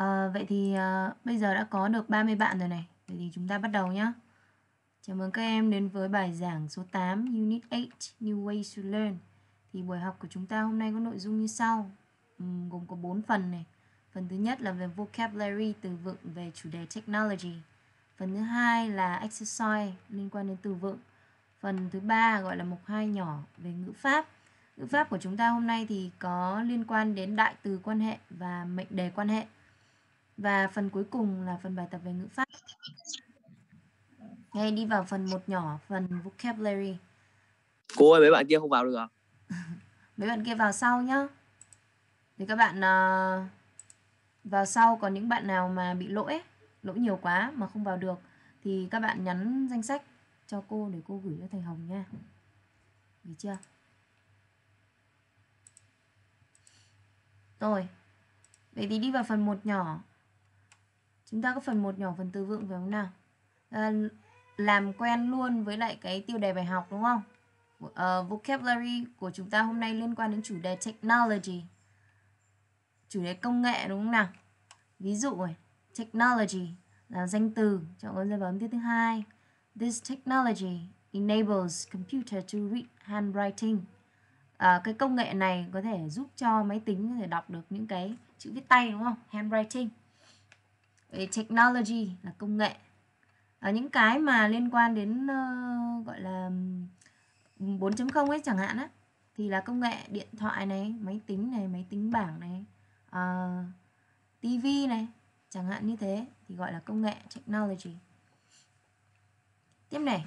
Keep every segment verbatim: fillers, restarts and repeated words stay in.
À, vậy thì à, bây giờ đã có được ba mươi bạn rồi này. Vậy thì chúng ta bắt đầu nhé. Chào mừng các em đến với bài giảng số tám Unit eight New Ways to Learn. Thì buổi học của chúng ta hôm nay có nội dung như sau. Uhm, gồm có bốn phần này. Phần thứ nhất là về vocabulary, từ vựng về chủ đề technology. Phần thứ hai là exercise liên quan đến từ vựng. Phần thứ ba gọi là mục hai nhỏ về ngữ pháp. Ngữ pháp của chúng ta hôm nay thì có liên quan đến đại từ quan hệ và mệnh đề quan hệ. Và phần cuối cùng là phần bài tập về ngữ pháp. Ngay đi vào phần một nhỏ, phần vocabulary. Cô ơi, mấy bạn kia không vào được à? Mấy bạn kia vào sau nhá. Thì các bạn uh, vào sau, còn những bạn nào mà bị lỗi, lỗi nhiều quá mà không vào được thì các bạn nhắn danh sách cho cô để cô gửi cho thầy Hồng nha. Được chưa? Rồi. Vậy thì đi vào phần một nhỏ. Chúng ta có phần một nhỏ, phần từ vựng phải không nào? À, làm quen luôn với lại cái tiêu đề bài học đúng không? Uh, vocabulary của chúng ta hôm nay liên quan đến chủ đề technology, chủ đề công nghệ đúng không nào? Ví dụ này, technology là danh từ, chọn con dấu bấm tiếp thứ hai. This technology enables computer to read handwriting. À, cái công nghệ này có thể giúp cho máy tính có thể đọc được những cái chữ viết tay đúng không? Handwriting. Vậy technology là công nghệ. À, những cái mà liên quan đến uh, gọi là bốn chấm không ấy chẳng hạn á, thì là công nghệ điện thoại này, máy tính này, máy tính bảng này, uh, tivi này, chẳng hạn như thế thì gọi là công nghệ technology. Tiếp này,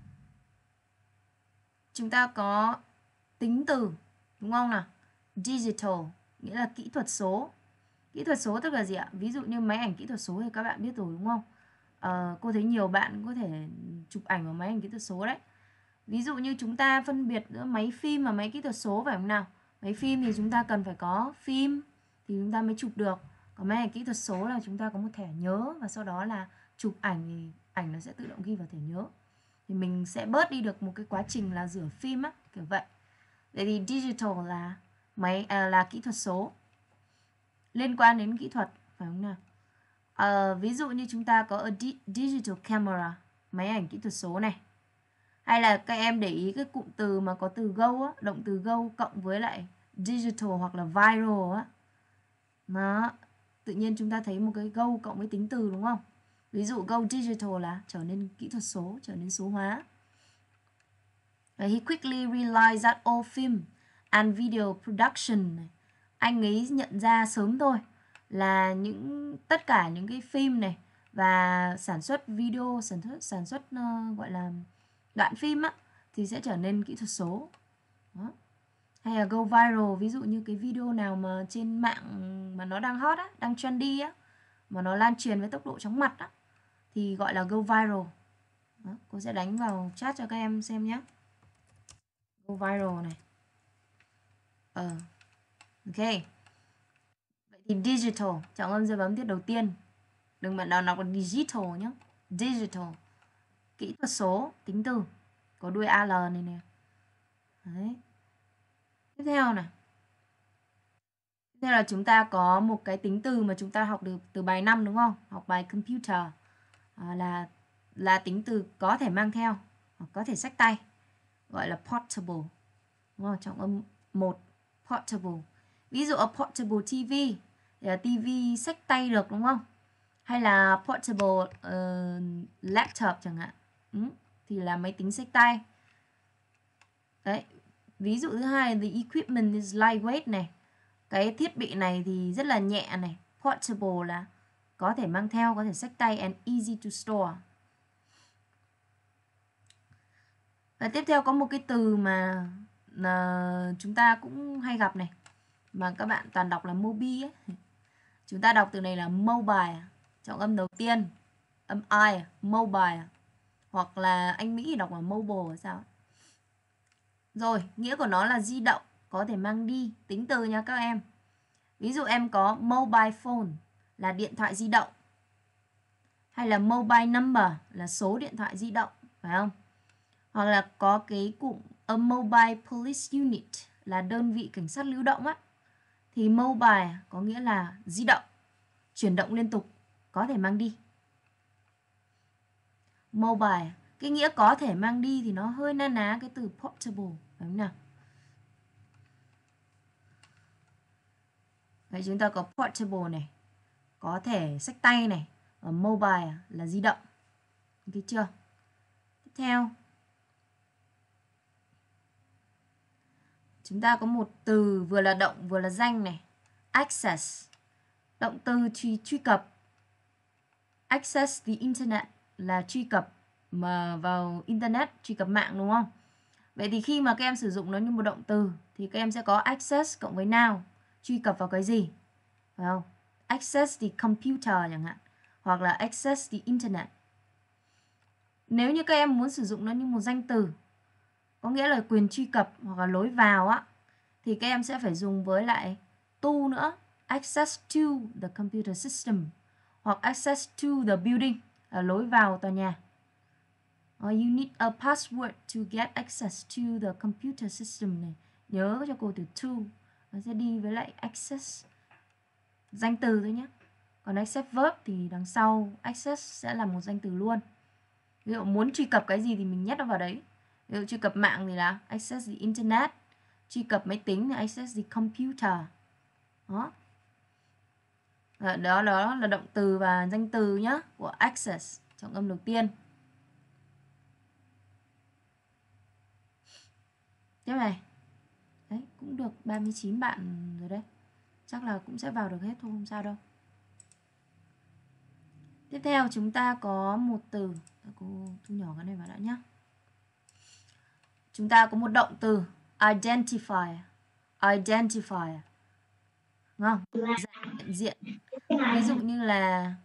chúng ta có tính từ đúng không nào? Digital nghĩa là kỹ thuật số. Kỹ thuật số tức là gì ạ? Ví dụ như máy ảnh kỹ thuật số thì các bạn biết rồi đúng không? Uh, cô thấy nhiều bạn có thể chụp ảnh vào máy ảnh kỹ thuật số đấy. Ví dụ như chúng ta phân biệt giữa máy phim và máy kỹ thuật số phải không nào? Máy phim thì chúng ta cần phải có phim thì chúng ta mới chụp được. Còn máy ảnh kỹ thuật số là chúng ta có một thẻ nhớ và sau đó là chụp ảnh thì ảnh nó sẽ tự động ghi vào thẻ nhớ. Thì mình sẽ bớt đi được một cái quá trình là rửa phim á, kiểu vậy. Vậy thì digital là máy à, là kỹ thuật số liên quan đến kỹ thuật phải không nào? À, ví dụ như chúng ta có a di digital camera, máy ảnh kỹ thuật số này. Hay là các em để ý cái cụm từ mà có từ go á, động từ go cộng với lại digital hoặc là viral á. Nó tự nhiên chúng ta thấy một cái go cộng với tính từ đúng không? Ví dụ go digital là trở nên kỹ thuật số, trở nên số hóa. He quickly realized that all film and video production, anh ấy nhận ra sớm thôi là những tất cả những cái phim này và sản xuất video, sản xuất sản xuất uh, gọi là đoạn phim á thì sẽ trở nên kỹ thuật số. Đó. Hay là go viral, ví dụ như cái video nào mà trên mạng mà nó đang hot á, đang trendy á, mà nó lan truyền với tốc độ chóng mặt á thì gọi là go viral. Đó. Cô sẽ đánh vào chat cho các em xem nhé. Go viral này. Ờ. Ok. Vậy thì digital, chọn âm dấu bấm tiết đầu tiên. Đừng bạn nào đọc là digital nhé. Digital. Kỹ thuật số, tính từ. Có đuôi al này nè. Đấy. Tiếp theo này. Tiếp theo là chúng ta có một cái tính từ mà chúng ta học được từ bài năm đúng không? Học bài computer. À, là là tính từ có thể mang theo hoặc có thể xách tay. Gọi là portable. Đúng không? Trọng âm một, portable. Ví dụ a portable ti vi thì là tivi xách tay được đúng không? Hay là portable uh, laptop chẳng hạn. Ừ, thì là máy tính xách tay. Đấy. Ví dụ thứ hai là the equipment is lightweight này. Cái thiết bị này thì rất là nhẹ này. Portable là có thể mang theo, có thể xách tay, and easy to store. Và tiếp theo có một cái từ mà uh, chúng ta cũng hay gặp này, mà các bạn toàn đọc là mobi ấy. Chúng ta đọc từ này là mobile, trọng âm đầu tiên, âm I, mobile. Hoặc là anh Mỹ đọc là mobile sao? Rồi, nghĩa của nó là di động, có thể mang đi, tính từ nha các em. Ví dụ em có mobile phone là điện thoại di động. Hay là mobile number là số điện thoại di động, phải không? Hoặc là có cái cụm a mobile police unit là đơn vị cảnh sát lưu động á. Thì mobile có nghĩa là di động. chuyển động liên tục, có thể mang đi. Mobile, cái nghĩa có thể mang đi thì nó hơi na ná cái từ portable, phải không nào? Vậy chúng ta có portable này, có thể xách tay này, và mobile là di động. Được chưa? Tiếp theo, chúng ta có một từ vừa là động vừa là danh này, access. Động từ truy, truy cập. Access the internet là truy cập mà vào internet, truy cập mạng đúng không? Vậy thì khi mà các em sử dụng nó như một động từ thì các em sẽ có access cộng với now, truy cập vào cái gì? Phải không? Access the computer chẳng hạn, hoặc là access the internet. Nếu như các em muốn sử dụng nó như một danh từ, có nghĩa là quyền truy cập hoặc là lối vào á, thì các em sẽ phải dùng với lại to nữa, access to the computer system, hoặc access to the building, là lối vào tòa nhà. Or you need a password to get access to the computer system này. Nhớ cho cô từ to, nó sẽ đi với lại access, danh từ thôi nhé. Còn access verb thì đằng sau access sẽ là một danh từ luôn. Ví dụ muốn truy cập cái gì thì mình nhét nó vào đấy. Ví dụ truy cập mạng thì là access the internet, truy cập máy tính thì access the computer. Đó. Đó, đó là động từ và danh từ nhé, của access, trọng âm đầu tiên. Tiếp này. Đấy, cũng được ba mươi chín bạn rồi đấy. Chắc là cũng sẽ vào được hết thôi, không sao đâu. Tiếp theo chúng ta có một từ, cô thu nhỏ cái này vào đã nhé. Chúng ta có một động từ identify. Identify. Đúng không? Nhận diện. Ví dụ như là,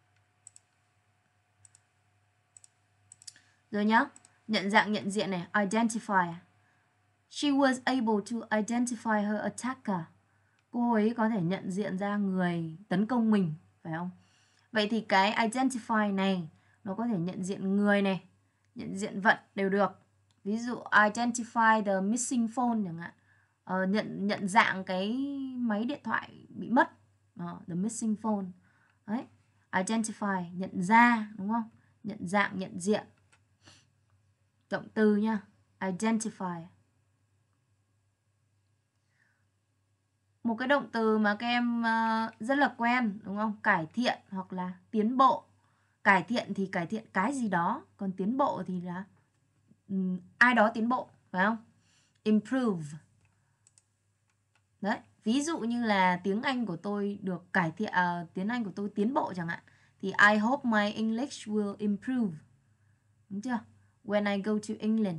rồi nhá, nhận dạng nhận diện này, identify. She was able to identify her attacker. Cô ấy có thể nhận diện ra người tấn công mình, phải không? Vậy thì cái identify này nó có thể nhận diện người này, nhận diện vật đều được. Ví dụ identify the missing phone chẳng hạn. Ờ, nhận nhận dạng cái máy điện thoại bị mất. Ờ, the missing phone. Đấy. Identify, nhận ra, đúng không? Nhận dạng, nhận diện. Động từ nha. Identify. Một cái động từ mà các em rất là quen, đúng không? Cải thiện hoặc là tiến bộ. Cải thiện thì cải thiện cái gì đó, còn tiến bộ thì là um, ai đó tiến bộ, phải không? Improve. Đấy, ví dụ như là tiếng Anh của tôi được cải thiện, uh, tiếng Anh của tôi tiến bộ chẳng hạn, thì I hope my English will improve. Đúng chưa? When I go to England.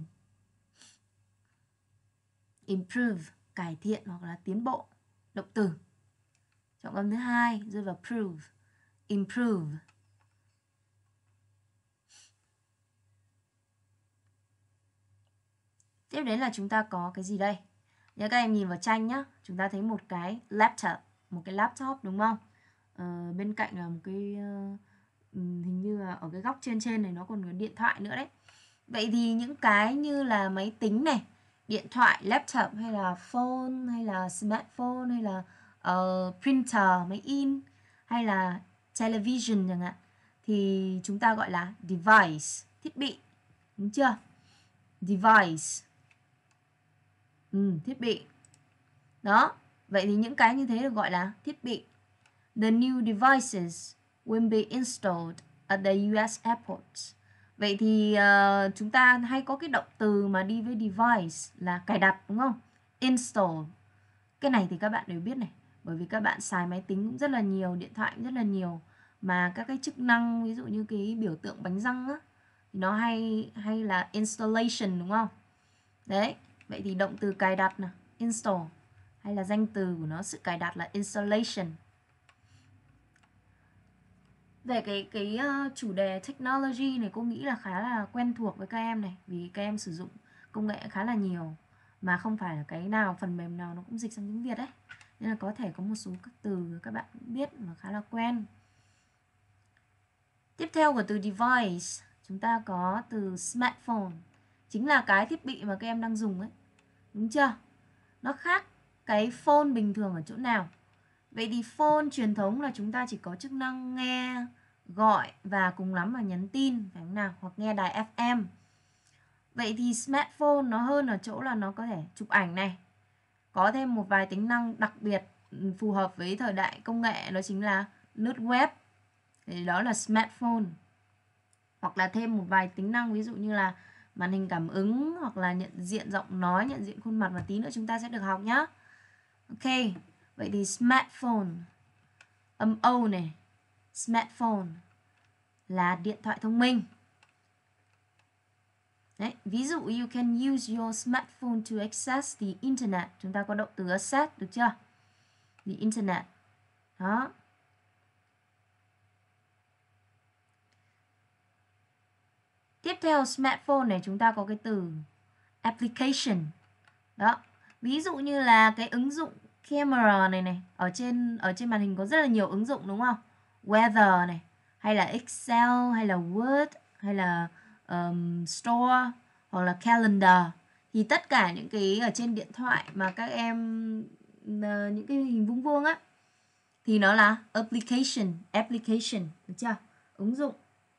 Improve, cải thiện hoặc là tiến bộ. Động từ. Trọng âm thứ hai rơi vào prove. Improve. Tiếp đến là chúng ta có cái gì đây? Nếu các em nhìn vào tranh nhá, chúng ta thấy một cái laptop, một cái laptop đúng không? Ờ, bên cạnh là một cái uh, hình như là ở cái góc trên trên này nó còn có điện thoại nữa đấy. Vậy thì những cái như là máy tính này, điện thoại, laptop hay là phone hay là smartphone hay là uh, printer, máy in hay là television chẳng hạn, thì chúng ta gọi là device, thiết bị. Đúng chưa? Device. Ừ, thiết bị. Đó. Vậy thì những cái như thế được gọi là thiết bị. The new devices will be installed at the u s airports. Vậy thì uh, chúng ta hay có cái động từ mà đi với device là cài đặt, đúng không? Install. Cái này thì các bạn đều biết này. Bởi vì các bạn xài máy tính cũng rất là nhiều, điện thoại cũng rất là nhiều. Mà các cái chức năng, ví dụ như cái biểu tượng bánh răng á, thì nó hay hay là installation, đúng không? Đấy. Vậy thì động từ cài đặt nào, install, hay là danh từ của nó, sự cài đặt là installation. Về cái cái uh, chủ đề technology này cô nghĩ là khá là quen thuộc với các em này, vì các em sử dụng công nghệ khá là nhiều mà không phải là cái nào phần mềm nào nó cũng dịch sang tiếng Việt đấy. Nên là có thể có một số các từ các bạn cũng biết mà khá là quen. Tiếp theo của từ device, chúng ta có từ smartphone. Chính là cái thiết bị mà các em đang dùng ấy. Đúng chưa? Nó khác cái phone bình thường ở chỗ nào? Vậy thì phone truyền thống là chúng ta chỉ có chức năng nghe, gọi và cùng lắm là nhắn tin, phải không nào? Hoặc nghe đài ép em. Vậy thì smartphone nó hơn ở chỗ là nó có thể chụp ảnh này. Có thêm một vài tính năng đặc biệt phù hợp với thời đại công nghệ, đó chính là lướt web. Thì đó là smartphone. Hoặc là thêm một vài tính năng ví dụ như là màn hình cảm ứng hoặc là nhận diện giọng nói, nhận diện khuôn mặt, và tí nữa chúng ta sẽ được học nhé. Ok, vậy thì smartphone, âm O này, smartphone là điện thoại thông minh. Đấy, ví dụ you can use your smartphone to access the internet. Chúng ta có động từ access, được chưa? The internet. Đó. Tiếp theo smartphone này chúng ta có cái từ application. Đó. Ví dụ như là cái ứng dụng camera này này, ở trên ở trên màn hình có rất là nhiều ứng dụng đúng không? Weather này, hay là Excel, hay là Word, hay là um, Store, hoặc là Calendar. Thì tất cả những cái ở trên điện thoại mà các em uh, những cái hình vuông vuông á thì nó là application, application, được chưa? Ứng dụng.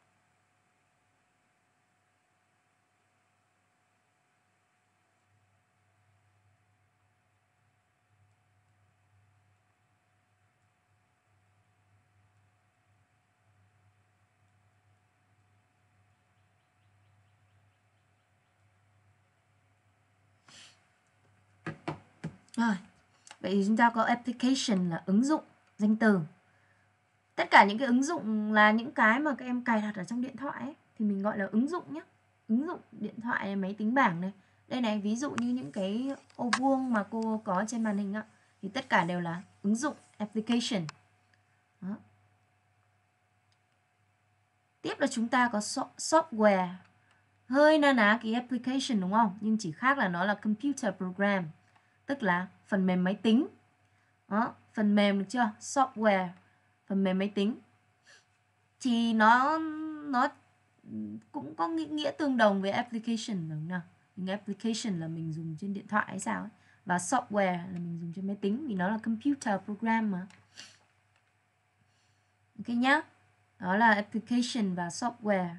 Rồi, vậy thì chúng ta có application là ứng dụng, danh từ. Tất cả những cái ứng dụng là những cái mà các em cài đặt ở trong điện thoại ấy, thì mình gọi là ứng dụng nhé. Ứng dụng điện thoại, máy tính bảng này. Đây này, ví dụ như những cái ô vuông mà cô có trên màn hình ạ, thì tất cả đều là ứng dụng, application. Đó. Tiếp là chúng ta có software. Hơi na ná cái application đúng không? Nhưng chỉ khác là nó là computer program, tức là phần mềm máy tính. Đó, phần mềm được chưa? Software, phần mềm máy tính. Thì nó nó cũng có nghĩa, nghĩa tương đồng với application đúng nào? Mình application là mình dùng trên điện thoại hay sao ấy. Và software là mình dùng trên máy tính vì nó là computer program mà. Ok nhá. Đó là application và software.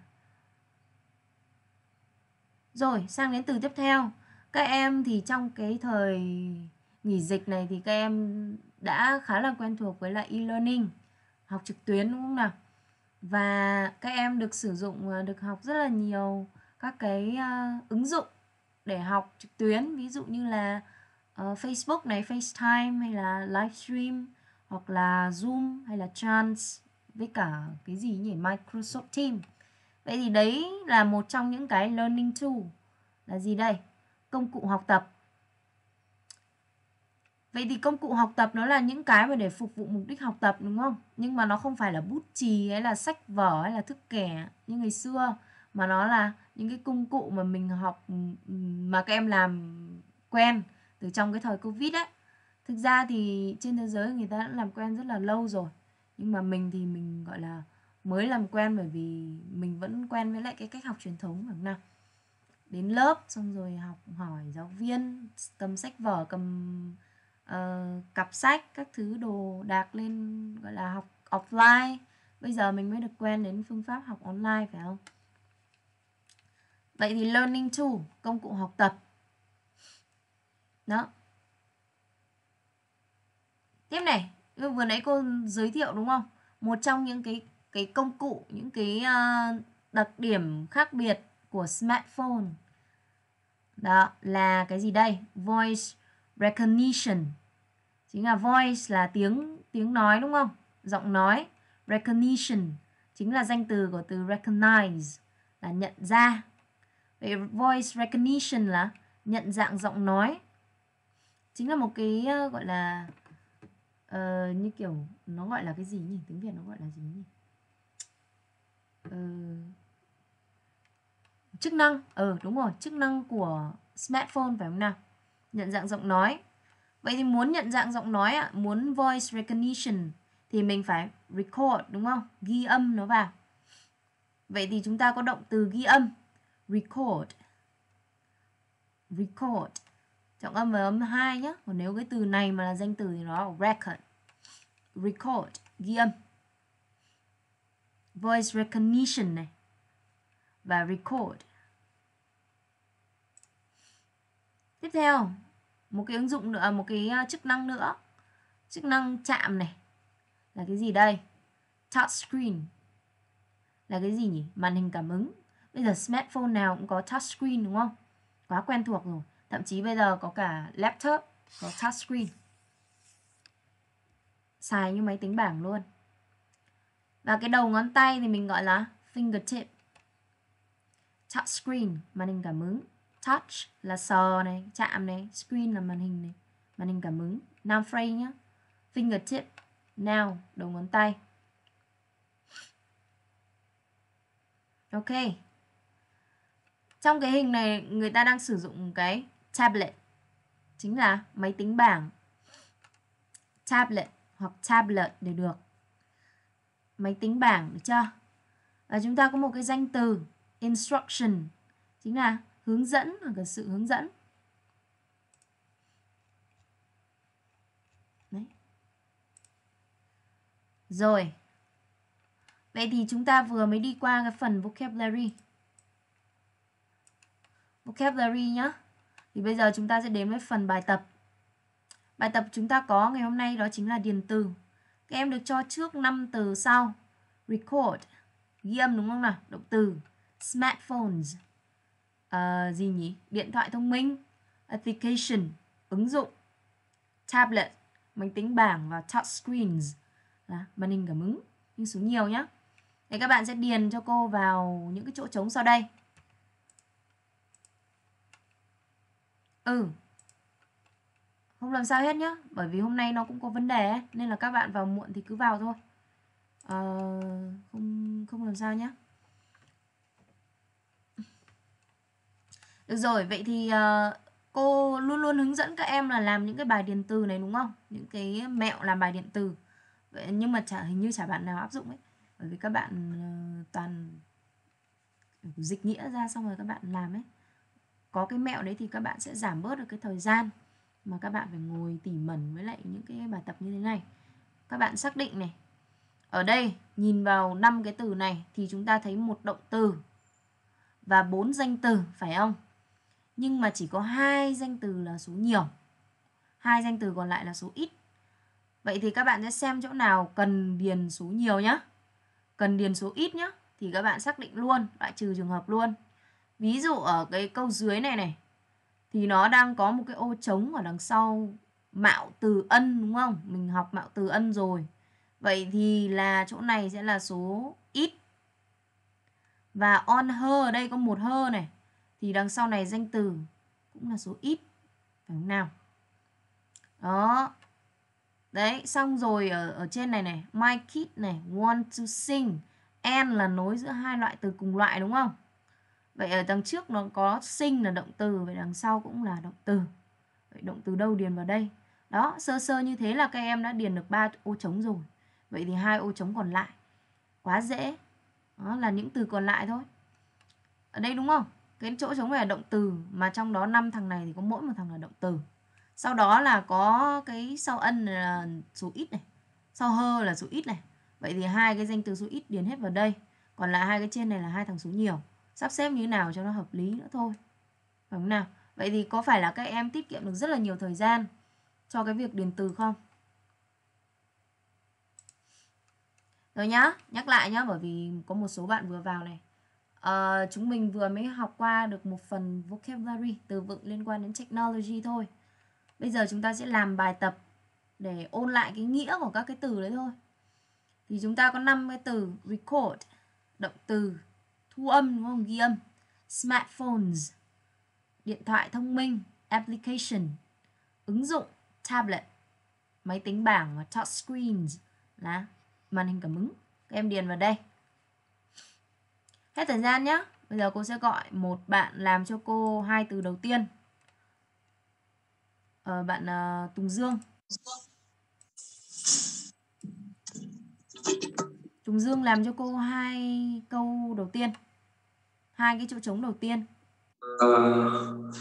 Rồi, sang đến từ tiếp theo. Các em thì trong cái thời nghỉ dịch này thì các em đã khá là quen thuộc với lại e-learning, học trực tuyến đúng không nào? Và các em được sử dụng, được học rất là nhiều các cái uh, ứng dụng để học trực tuyến. Ví dụ như là uh, Facebook này, FaceTime, hay là Livestream, hoặc là Zoom, hay là Chance, với cả cái gì nhỉ? Microsoft Teams. Vậy thì đấy là một trong những cái learning tool. Là gì đây? Công cụ học tập. Vậy thì công cụ học tập nó là những cái mà để phục vụ mục đích học tập đúng không? Nhưng mà nó không phải là bút chì hay là sách vở hay là thước kẻ như ngày xưa, mà nó là những cái công cụ mà mình học, mà các em làm quen từ trong cái thời Covid ấy. Thực ra thì trên thế giới người ta đã làm quen rất là lâu rồi, nhưng mà mình thì mình gọi là mới làm quen, bởi vì mình vẫn quen với lại cái cách học truyền thống phải không nào? Đến lớp xong rồi học hỏi giáo viên, cầm sách vở, cầm uh, cặp sách, các thứ đồ đạc lên, gọi là học offline. Bây giờ mình mới được quen đến phương pháp học online phải không? Vậy thì learning tool, công cụ học tập. Đó. Tiếp này, vừa nãy cô giới thiệu đúng không? Một trong những cái cái công cụ, những cái uh, đặc điểm khác biệt của smartphone đó là cái gì đây? Voice recognition. Chính là voice là tiếng tiếng nói đúng không? Giọng nói. Recognition chính là danh từ của từ recognize là nhận ra. Vậy voice recognition là nhận dạng giọng nói. Chính là một cái uh, gọi là uh, như kiểu nó gọi là cái gì nhỉ? Tiếng Việt nó gọi là gì nhỉ? Uh, chức năng. Ừ đúng rồi, chức năng của smartphone phải không nào? Nhận dạng giọng nói. Vậy thì muốn nhận dạng giọng nói ạ, muốn voice recognition thì mình phải record đúng không? Ghi âm nó vào. Vậy thì chúng ta có động từ ghi âm, record. Record. Trọng âm và âm hai nhé. Còn nếu cái từ này mà là danh từ thì nó là record. record, ghi âm. Voice recognition này và record. Tiếp theo, một cái ứng dụng nữa, một cái chức năng nữa. Chức năng chạm này. Là cái gì đây? Touch screen. Là cái gì nhỉ? Màn hình cảm ứng. Bây giờ smartphone nào cũng có touch screen đúng không? Quá quen thuộc rồi. Thậm chí bây giờ có cả laptop có touch screen. Xài như máy tính bảng luôn. Và cái đầu ngón tay thì mình gọi là fingertip. Touch screen, màn hình cảm ứng. Touch là sờ này, chạm này, screen là màn hình này, màn hình cảm ứng. Noun phrase nhá. Fingertip, noun, đầu ngón tay. Ok. Trong cái hình này người ta đang sử dụng cái tablet, chính là máy tính bảng. Tablet hoặc tablet để được. Máy tính bảng, được chưa? Và chúng ta có một cái danh từ instruction, chính là hướng dẫn hoặc là sự hướng dẫn. Đấy. Rồi. Vậy thì chúng ta vừa mới đi qua cái phần vocabulary. Vocabulary nhá. Thì bây giờ chúng ta sẽ đến với phần bài tập. Bài tập chúng ta có ngày hôm nay đó chính là điền từ. Các em được cho trước năm từ sau. Record, ghi âm đúng không nào? Động từ. Smartphones, à, gì nhỉ? Điện thoại thông minh. Application, ứng dụng. Tablet, máy tính bảng. Và touch screens là màn hình cảm ứng. Nhưng số nhiều nhá. Để các bạn sẽ điền cho cô vào những cái chỗ trống sau đây. Ừ. Không làm sao hết nhá. Bởi vì hôm nay nó cũng có vấn đề ấy, nên là các bạn vào muộn thì cứ vào thôi. À, không, không làm sao nhá. Được rồi, vậy thì uh, cô luôn luôn hướng dẫn các em là làm những cái bài điền từ này đúng không? Những cái mẹo làm bài điện từ. Vậy, nhưng mà chả, hình như chả bạn nào áp dụng ấy. Bởi vì các bạn uh, toàn dịch nghĩa ra xong rồi các bạn làm ấy. Có cái mẹo đấy thì các bạn sẽ giảm bớt được cái thời gian mà các bạn phải ngồi tỉ mẩn với lại những cái bài tập như thế này. Các bạn xác định này. Ở đây nhìn vào năm cái từ này thì chúng ta thấy một động từ và bốn danh từ, phải không? Nhưng mà chỉ có hai danh từ là số nhiều. Hai danh từ còn lại là số ít. Vậy thì các bạn sẽ xem chỗ nào cần điền số nhiều nhá. Cần điền số ít nhá. Thì các bạn xác định luôn, loại trừ trường hợp luôn. Ví dụ ở cái câu dưới này này. Thì nó đang có một cái ô trống ở đằng sau mạo từ ân đúng không? Mình học mạo từ ân rồi. Vậy thì là chỗ này sẽ là số ít. Và on her ở đây có một her này. Thì đằng sau này danh từ cũng là số ít. Phải không nào? Đó. Đấy, xong rồi ở, ở trên này này. My kid này, want to sing. And là nối giữa hai loại từ cùng loại đúng không? Vậy ở đằng trước nó có sing là động từ. Vậy đằng sau cũng là động từ. Vậy động từ đâu điền vào đây? Đó, sơ sơ như thế là các em đã điền được ba ô trống rồi. Vậy thì hai ô trống còn lại. Quá dễ. Đó là những từ còn lại thôi. Ở đây đúng không? Cái chỗ trống này là động từ. Mà trong đó năm thằng này thì có mỗi một thằng là động từ. Sau đó là có cái sau ân là số ít này. Sau hơ là số ít này. Vậy thì hai cái danh từ số ít điền hết vào đây. Còn lại hai cái trên này là hai thằng số nhiều. Sắp xếp như thế nào cho nó hợp lý nữa thôi. Phải không nào? Vậy thì có phải là các em tiết kiệm được rất là nhiều thời gian cho cái việc điền từ không? Rồi nhá, nhắc lại nhá, bởi vì có một số bạn vừa vào này. À, chúng mình vừa mới học qua được một phần vocabulary, từ vựng liên quan đến technology thôi. Bây giờ chúng ta sẽ làm bài tập để ôn lại cái nghĩa của các cái từ đấy thôi. Thì chúng ta có năm cái từ: record, động từ, thu âm đúng không? Ghi âm. Smartphones, điện thoại thông minh. Application, ứng dụng. Tablet, máy tính bảng. Và touch screens là màn hình cảm ứng. Các em điền vào đây. Hết thời gian nhé. Bây giờ cô sẽ gọi một bạn làm cho cô hai từ đầu tiên. Ờ, bạn uh, Tùng Dương. Tùng Dương làm cho cô hai câu đầu tiên. Hai cái chỗ trống đầu tiên. Uh,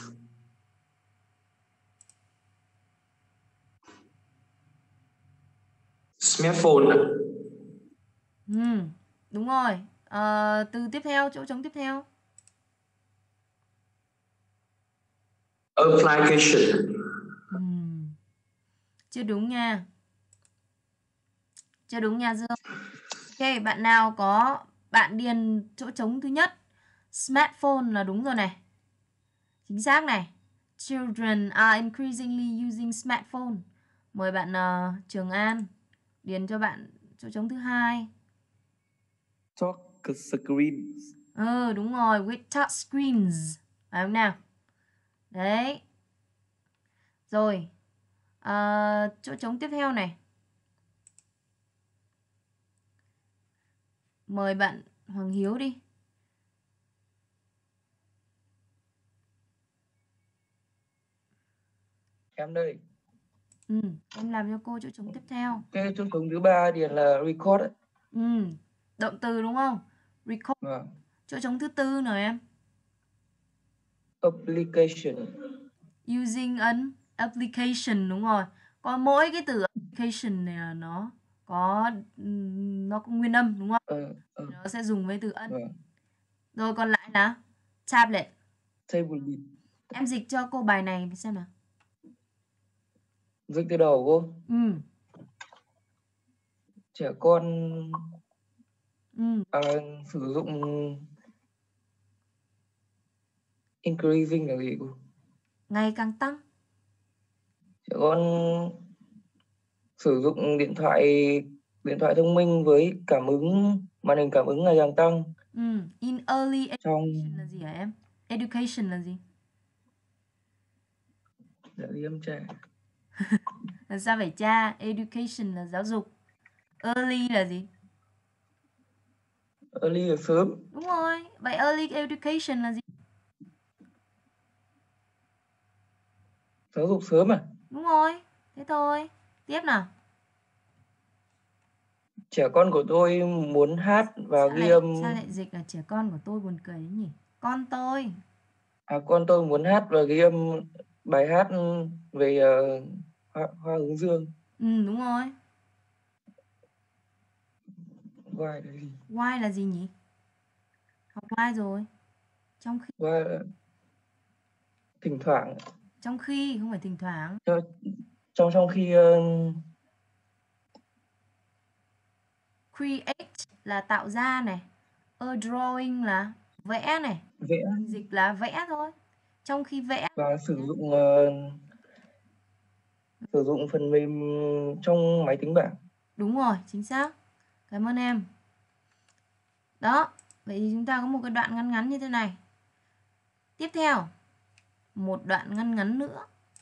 Smartphone ạ. Ừ, đúng rồi. Ờ, từ tiếp theo, chỗ trống tiếp theo. Application. Ừ. Chưa đúng nha. Chưa đúng nha Dương. Ok, bạn nào có bạn điền chỗ trống thứ nhất. Smartphone là đúng rồi này. Chính xác này. Children are increasingly using smartphone. Mời bạn uh, Trường An điền cho bạn chỗ trống thứ hai. Touch screen. Ừ, đúng rồi, with touch screens. Phải không nào? Đấy. Rồi. À, chỗ trống tiếp theo này. Mời bạn Hoàng Hiếu đi. Em đây. Ừ, em làm cho cô chỗ trống tiếp theo. Cái chỗ trống thứ ba điền là record ấy. Ừ, động từ đúng không? Record. Vâng. Chỗ trống thứ tư nào em? Application. Using an application, đúng rồi. Còn mỗi cái từ application này là nó có nó có nguyên âm đúng không? Ờ, ờ. Nó sẽ dùng với từ ân. Vâng. Rồi còn lại là tablet. Tablet. Em dịch cho cô bài này xem nào. Dịch từ đầu cô. Ừ. Trẻ con Ừ. à, sử dụng increasing là gì cô? Ngày càng tăng. Trẻ con sử dụng điện thoại điện thoại thông minh với cảm ứng màn hình cảm ứng ngày càng tăng. Ừ. In early Trong education là gì hả em? Education là gì? dạ đi em trẻ. Làm sao phải tra? Education là giáo dục. Early là gì? Early là sớm. Đúng rồi. Vậy early education là gì? Giáo dục sớm à? Đúng rồi. Thế thôi. Tiếp nào. Trẻ con của tôi muốn hát và Sao ghi lại, âm. sao lại dịch là trẻ con của tôi, buồn cười đấy nhỉ? Con tôi. À, con tôi muốn hát và ghi âm bài hát về uh, hoa, hoa hướng dương. Ừ, đúng rồi. Why là gì? Why là gì nhỉ? Học why rồi. Trong khi. Why là thỉnh thoảng. Trong khi, không phải thỉnh thoảng. Trong trong khi uh... Create là tạo ra này. A drawing là vẽ này. vẽ. Dịch là vẽ thôi. Trong khi vẽ. Và sử dụng uh, sử dụng phần mềm trong máy tính bảng. Đúng rồi, chính xác. Cảm ơn em. Đó, vậy thì chúng ta có một cái đoạn ngắn ngắn như thế này. Tiếp theo, một đoạn ngắn ngắn nữa.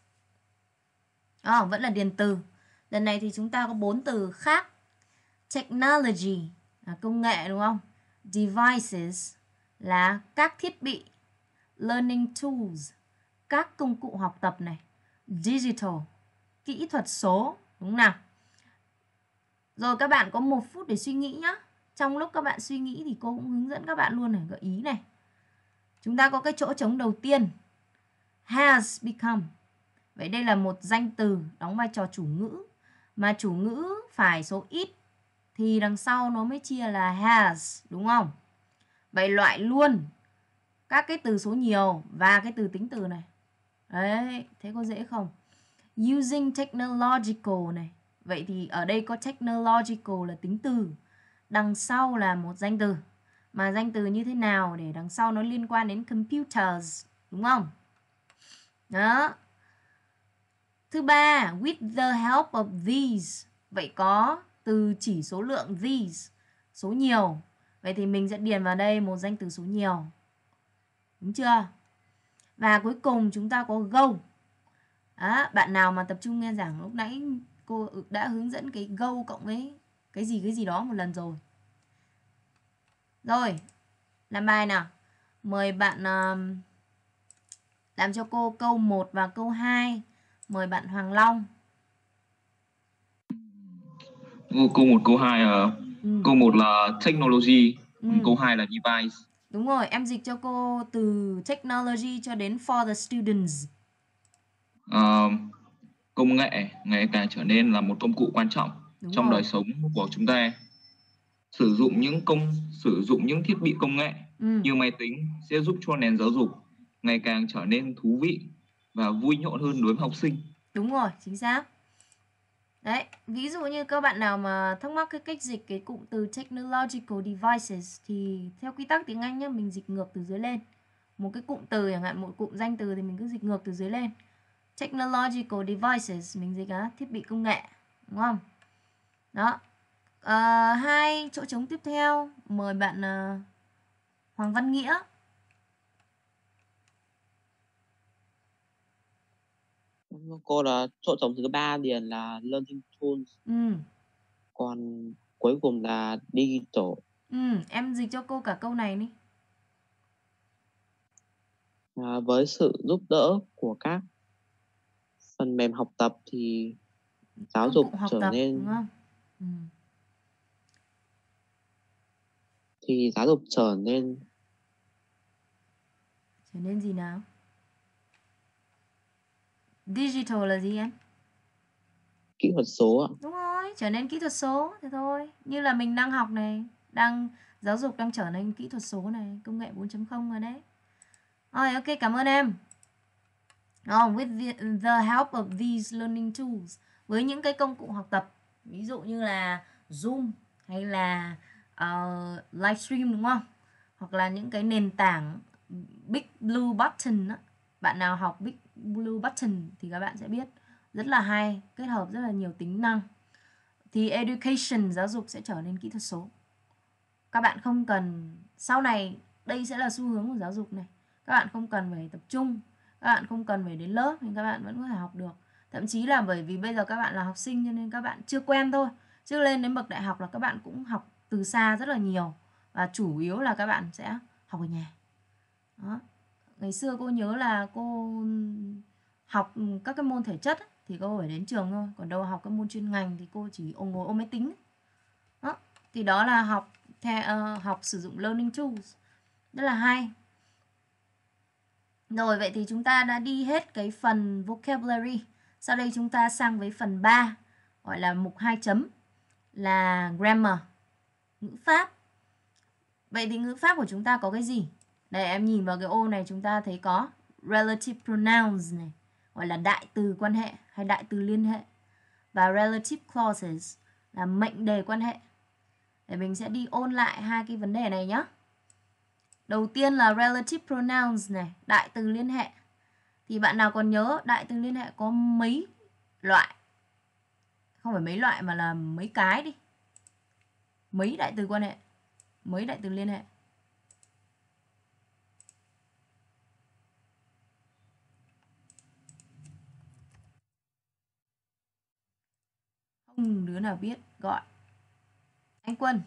À, vẫn là điền từ. Lần này thì chúng ta có bốn từ khác. Technology là công nghệ đúng không? Devices là các thiết bị. Learning tools, các công cụ học tập này. Digital, kỹ thuật số, đúng không nào? Rồi các bạn có một phút để suy nghĩ nhá. Trong lúc các bạn suy nghĩ thì cô cũng hướng dẫn các bạn luôn này, gợi ý này. Chúng ta có cái chỗ trống đầu tiên. Has become. Vậy đây là một danh từ đóng vai trò chủ ngữ. Mà chủ ngữ phải số ít thì đằng sau nó mới chia là has, đúng không? Vậy loại luôn các cái từ số nhiều và cái từ tính từ này. Đấy, thế có dễ không? Using technological này. Vậy thì ở đây có technological là tính từ. Đằng sau là một danh từ. Mà danh từ như thế nào để đằng sau nó liên quan đến computers, đúng không? Đó. Thứ ba, with the help of these. Vậy có từ chỉ số lượng these, số nhiều. Vậy thì mình sẽ điền vào đây một danh từ số nhiều. Đúng chưa? Và cuối cùng chúng ta có go. Đó, bạn nào mà tập trung nghe giảng lúc nãy cô đã hướng dẫn cái go cộng với cái gì cái gì đó một lần rồi. Rồi, làm bài nào. Mời bạn uh, làm cho cô câu một và câu hai. Mời bạn Hoàng Long. Câu một, câu hai là Ừ. câu một là technology, Ừ. câu hai là device. Đúng rồi, em dịch cho cô từ technology cho đến for the students. Uh, công nghệ ngày càng trở nên là một công cụ quan trọng. Đúng trong rồi. đời sống của chúng ta. Sử dụng những công sử dụng những thiết bị công nghệ Ừ. như máy tính sẽ giúp cho nền giáo dục ngày càng trở nên thú vị và vui nhộn hơn đối với học sinh. Đúng rồi, chính xác. Đấy, ví dụ như các bạn nào mà thắc mắc cái cách dịch cái cụm từ technological devices thì theo quy tắc tiếng Anh nhá, mình dịch ngược từ dưới lên. Một cái cụm từ chẳng hạn, một cụm danh từ thì mình cứ dịch ngược từ dưới lên. Technological devices mình dịch là thiết bị công nghệ, đúng không? Đó. À, hai chỗ trống tiếp theo, mời bạn uh, Hoàng Văn Nghĩa. Cô là chỗ trống thứ ba điền là learning tools. Ừ. Còn cuối cùng là digital. Ừ, em dịch cho cô cả câu này đi. À, với sự giúp đỡ của các phần mềm học tập thì giáo Công dục cụ học trở tập, nên đúng không? Ừ. thì giáo dục trở nên Trở nên gì nào? Digital là gì em? kỹ thuật số ạ. Đúng rồi, trở nên kỹ thuật số thế thôi. Như là mình đang học này, đang giáo dục đang trở nên kỹ thuật số này, công nghệ bốn chấm không rồi đấy. Rồi, ok, cảm ơn em. Oh, with the, the help of these learning tools, với những cái công cụ học tập, ví dụ như là Zoom hay là uh, livestream, đúng không? Hoặc là những cái nền tảng Big Blue Button đó. Bạn nào học Big Blue Button thì các bạn sẽ biết rất là hay, kết hợp rất là nhiều tính năng. Thì education, giáo dục sẽ trở nên kỹ thuật số. Các bạn không cần, sau này đây sẽ là xu hướng của giáo dục này, các bạn không cần phải tập trung, các bạn không cần phải đến lớp thì các bạn vẫn có thể học được. Thậm chí là bởi vì bây giờ các bạn là học sinh cho nên các bạn chưa quen thôi, chứ lên đến bậc đại học là các bạn cũng học từ xa rất là nhiều, và chủ yếu là các bạn sẽ học ở nhà. Đó. Ngày xưa cô nhớ là cô học các cái môn thể chất ấy, thì cô phải đến trường thôi, còn đâu học các môn chuyên ngành thì cô chỉ ngồi ôm máy tính. Đó. Thì đó là học theo, uh, học sử dụng learning tools, rất là hay. Rồi, vậy thì chúng ta đã đi hết cái phần vocabulary. Sau đây chúng ta sang với phần ba, gọi là mục hai chấm, là grammar, ngữ pháp. Vậy thì ngữ pháp của chúng ta có cái gì? Đây, em nhìn vào cái ô này chúng ta thấy có relative pronouns này, gọi là đại từ quan hệ hay đại từ liên hệ, và relative clauses là mệnh đề quan hệ. Để mình sẽ đi ôn lại hai cái vấn đề này nhé. Đầu tiên là relative pronouns này, đại từ liên hệ. Thì bạn nào còn nhớ đại từ liên hệ có mấy loại? Không phải mấy loại mà là mấy cái đi. Mấy đại từ quan hệ, mấy đại từ liên hệ. Không đứa nào biết, gọi. Anh Quân.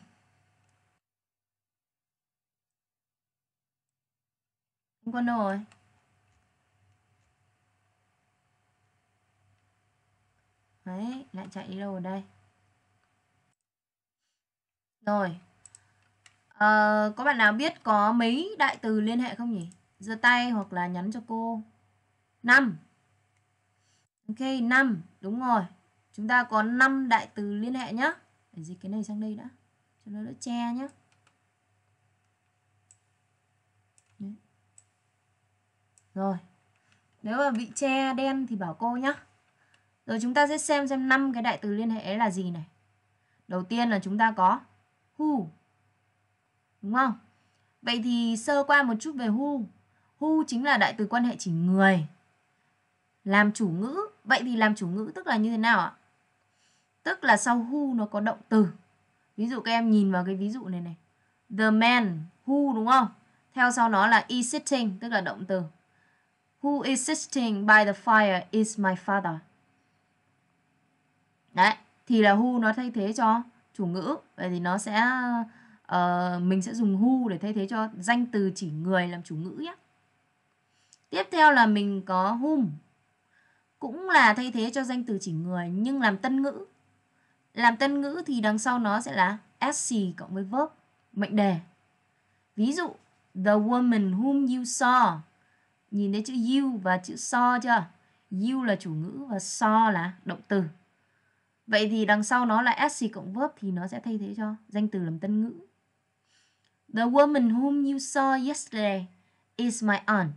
Anh Quân đâu rồi? Đấy, lại chạy đi đâu ở đây? Rồi. À, có bạn nào biết có mấy đại từ liên hệ không nhỉ? Giơ tay hoặc là nhắn cho cô. năm. Ok, năm. Đúng rồi. Chúng ta có năm đại từ liên hệ nhá. Để dịch cái này sang đây đã, cho nó đỡ che nhá. Đấy. Rồi. Nếu mà bị che đen thì bảo cô nhá. Rồi chúng ta sẽ xem xem năm cái đại từ liên hệ ấy là gì này. Đầu tiên là chúng ta có who. Đúng không? Vậy thì sơ qua một chút về who. Who chính là đại từ quan hệ chỉ người, làm chủ ngữ. Vậy thì làm chủ ngữ tức là như thế nào ạ? Tức là sau who nó có động từ. Ví dụ các em nhìn vào cái ví dụ này này. The man, who, đúng không? Theo sau nó là is sitting, tức là động từ. Who is sitting by the fire is my father. Đấy, thì là who nó thay thế cho chủ ngữ. Vậy thì nó sẽ uh, mình sẽ dùng who để thay thế cho danh từ chỉ người làm chủ ngữ nhé. Tiếp theo là mình có whom, cũng là thay thế cho danh từ chỉ người nhưng làm tân ngữ. Làm tân ngữ thì đằng sau nó sẽ là ét cộng với verb, mệnh đề. Ví dụ, the woman whom you saw. Nhìn thấy chữ you và chữ saw chưa? You là chủ ngữ và saw là động từ. Vậy thì đằng sau nó là S cộng verb thì nó sẽ thay thế cho danh từ làm tân ngữ. The woman whom you saw yesterday is my aunt.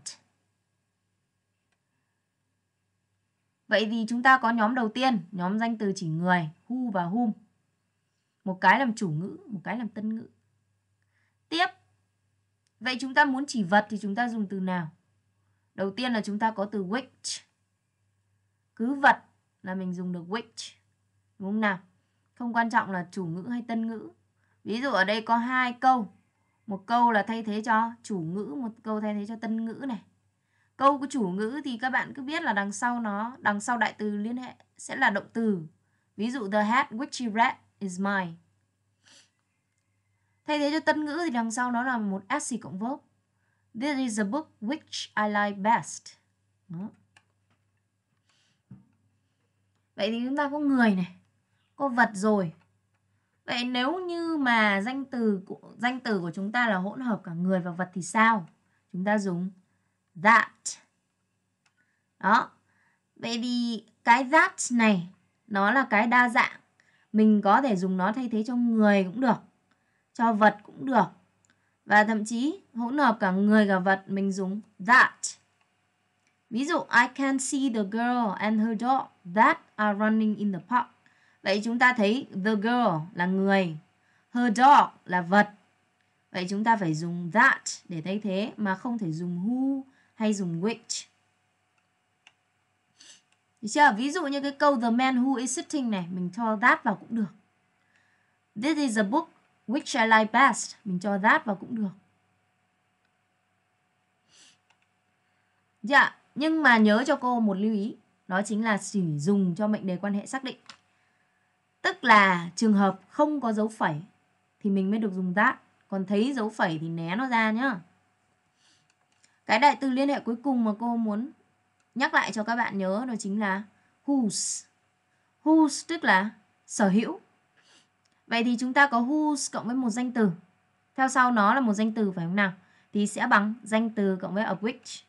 Vậy thì chúng ta có nhóm đầu tiên, nhóm danh từ chỉ người, who và whom. Một cái làm chủ ngữ, một cái làm tân ngữ. Tiếp. Vậy chúng ta muốn chỉ vật thì chúng ta dùng từ nào? Đầu tiên là chúng ta có từ which. Cứ vật là mình dùng được which. Đúng không nào? Không quan trọng là chủ ngữ hay tân ngữ. Ví dụ ở đây có hai câu. Một câu là thay thế cho chủ ngữ, một câu thay thế cho tân ngữ này. Câu của chủ ngữ thì các bạn cứ biết là đằng sau nó, đằng sau đại từ liên hệ sẽ là động từ. Ví dụ the hat which you read is mine. Thay thế cho tân ngữ thì đằng sau nó là một S cộng verb. This is a book which I like best. Đó. Vậy thì chúng ta có người này, có vật rồi. Vậy nếu như mà danh từ của, danh từ của chúng ta là hỗn hợp cả người và vật thì sao? Chúng ta dùng that. Đó. Vậy thì cái that này nó là cái đa dạng. Mình có thể dùng nó thay thế cho người cũng được, cho vật cũng được. Và thậm chí hỗn hợp cả người và vật mình dùng that. Ví dụ I can see the girl and her dog that are running in the park. Vậy chúng ta thấy the girl là người, her dog là vật. Vậy chúng ta phải dùng that để thay thế mà không thể dùng who hay dùng which. Được chưa? Ví dụ như cái câu the man who is sitting này, mình cho that vào cũng được. This is a book which I like best, mình cho that vào cũng được. Dạ, nhưng mà nhớ cho cô một lưu ý, đó chính là chỉ dùng cho mệnh đề quan hệ xác định. Tức là trường hợp không có dấu phẩy thì mình mới được dùng that, còn thấy dấu phẩy thì né nó ra nhá. Cái đại từ liên hệ cuối cùng mà cô muốn nhắc lại cho các bạn nhớ đó chính là whose. Whose tức là sở hữu. Vậy thì chúng ta có whose cộng với một danh từ. Theo sau nó là một danh từ phải không nào? Thì sẽ bằng danh từ cộng với of which.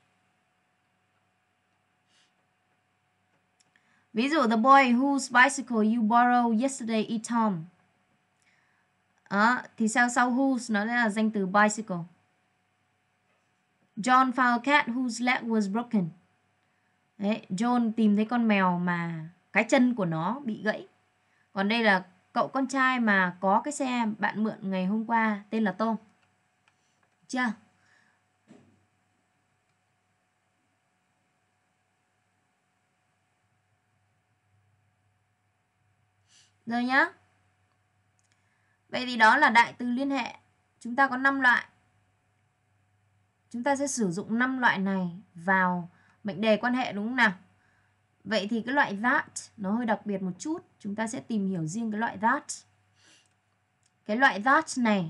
Ví dụ the boy whose bicycle you borrowed yesterday is Tom. Đó, thì theo sau whose nó là danh từ bicycle. John found a cat whose leg was broken. Đấy, John tìm thấy con mèo mà cái chân của nó bị gãy. Còn đây là cậu con trai mà có cái xe bạn mượn ngày hôm qua tên là Tom. Chưa? Rồi nhá. Vậy thì đó là đại từ liên hệ. Chúng ta có năm loại. Chúng ta sẽ sử dụng năm loại này vào mệnh đề quan hệ đúng không nào? Vậy thì cái loại that nó hơi đặc biệt một chút. Chúng ta sẽ tìm hiểu riêng cái loại that. Cái loại that này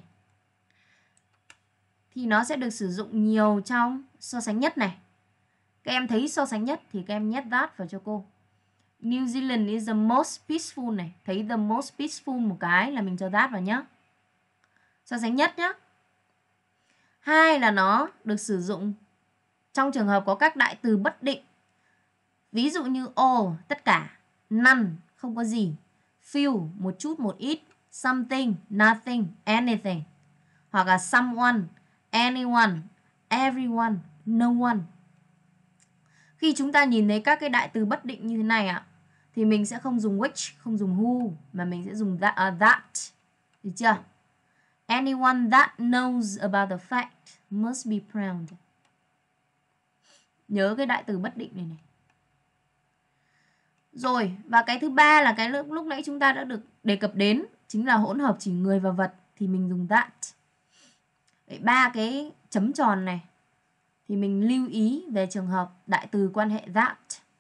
thì nó sẽ được sử dụng nhiều trong so sánh nhất này. Các em thấy so sánh nhất thì các em nhét that vào cho cô. New Zealand is the most peaceful này. Thấy the most peaceful một cái là mình cho that vào nhá. So sánh nhất nhá. Hai là nó được sử dụng trong trường hợp có các đại từ bất định. Ví dụ như all, tất cả, none, không có gì, few, một chút, một ít, something, nothing, anything. Hoặc là someone, anyone, everyone, no one. Khi chúng ta nhìn thấy các cái đại từ bất định như thế này ạ, thì mình sẽ không dùng which, không dùng who, mà mình sẽ dùng that. Uh, that. Được chưa? Anyone that knows about the fact must be proud. Nhớ cái đại từ bất định này này. Rồi, và cái thứ ba là cái lúc, lúc nãy chúng ta đã được đề cập đến, chính là hỗn hợp chỉ người và vật thì mình dùng that. Vậy ba cái chấm tròn này thì mình lưu ý về trường hợp đại từ quan hệ that.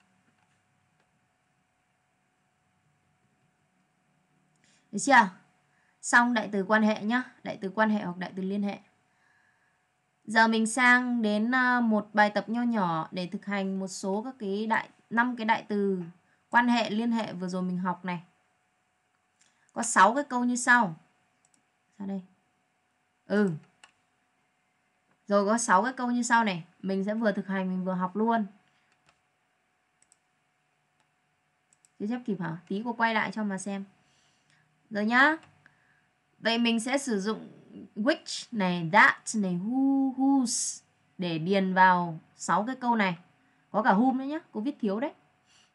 Được chưa? Xong đại từ quan hệ nhá, đại từ quan hệ hoặc đại từ liên hệ. Giờ mình sang đến một bài tập nho nhỏ để thực hành một số các cái đại năm cái đại từ quan hệ liên hệ vừa rồi mình học này. Có sáu cái câu như sau. Sao đây? Ừ. Rồi có sáu cái câu như sau này, mình sẽ vừa thực hành mình vừa học luôn. Ghi chép kịp hả? Tí cô quay lại cho mà xem. Rồi nhá. Vậy mình sẽ sử dụng which này, that này, who, whose để điền vào sáu cái câu này. Có cả whom nữa nhá, cô viết thiếu đấy.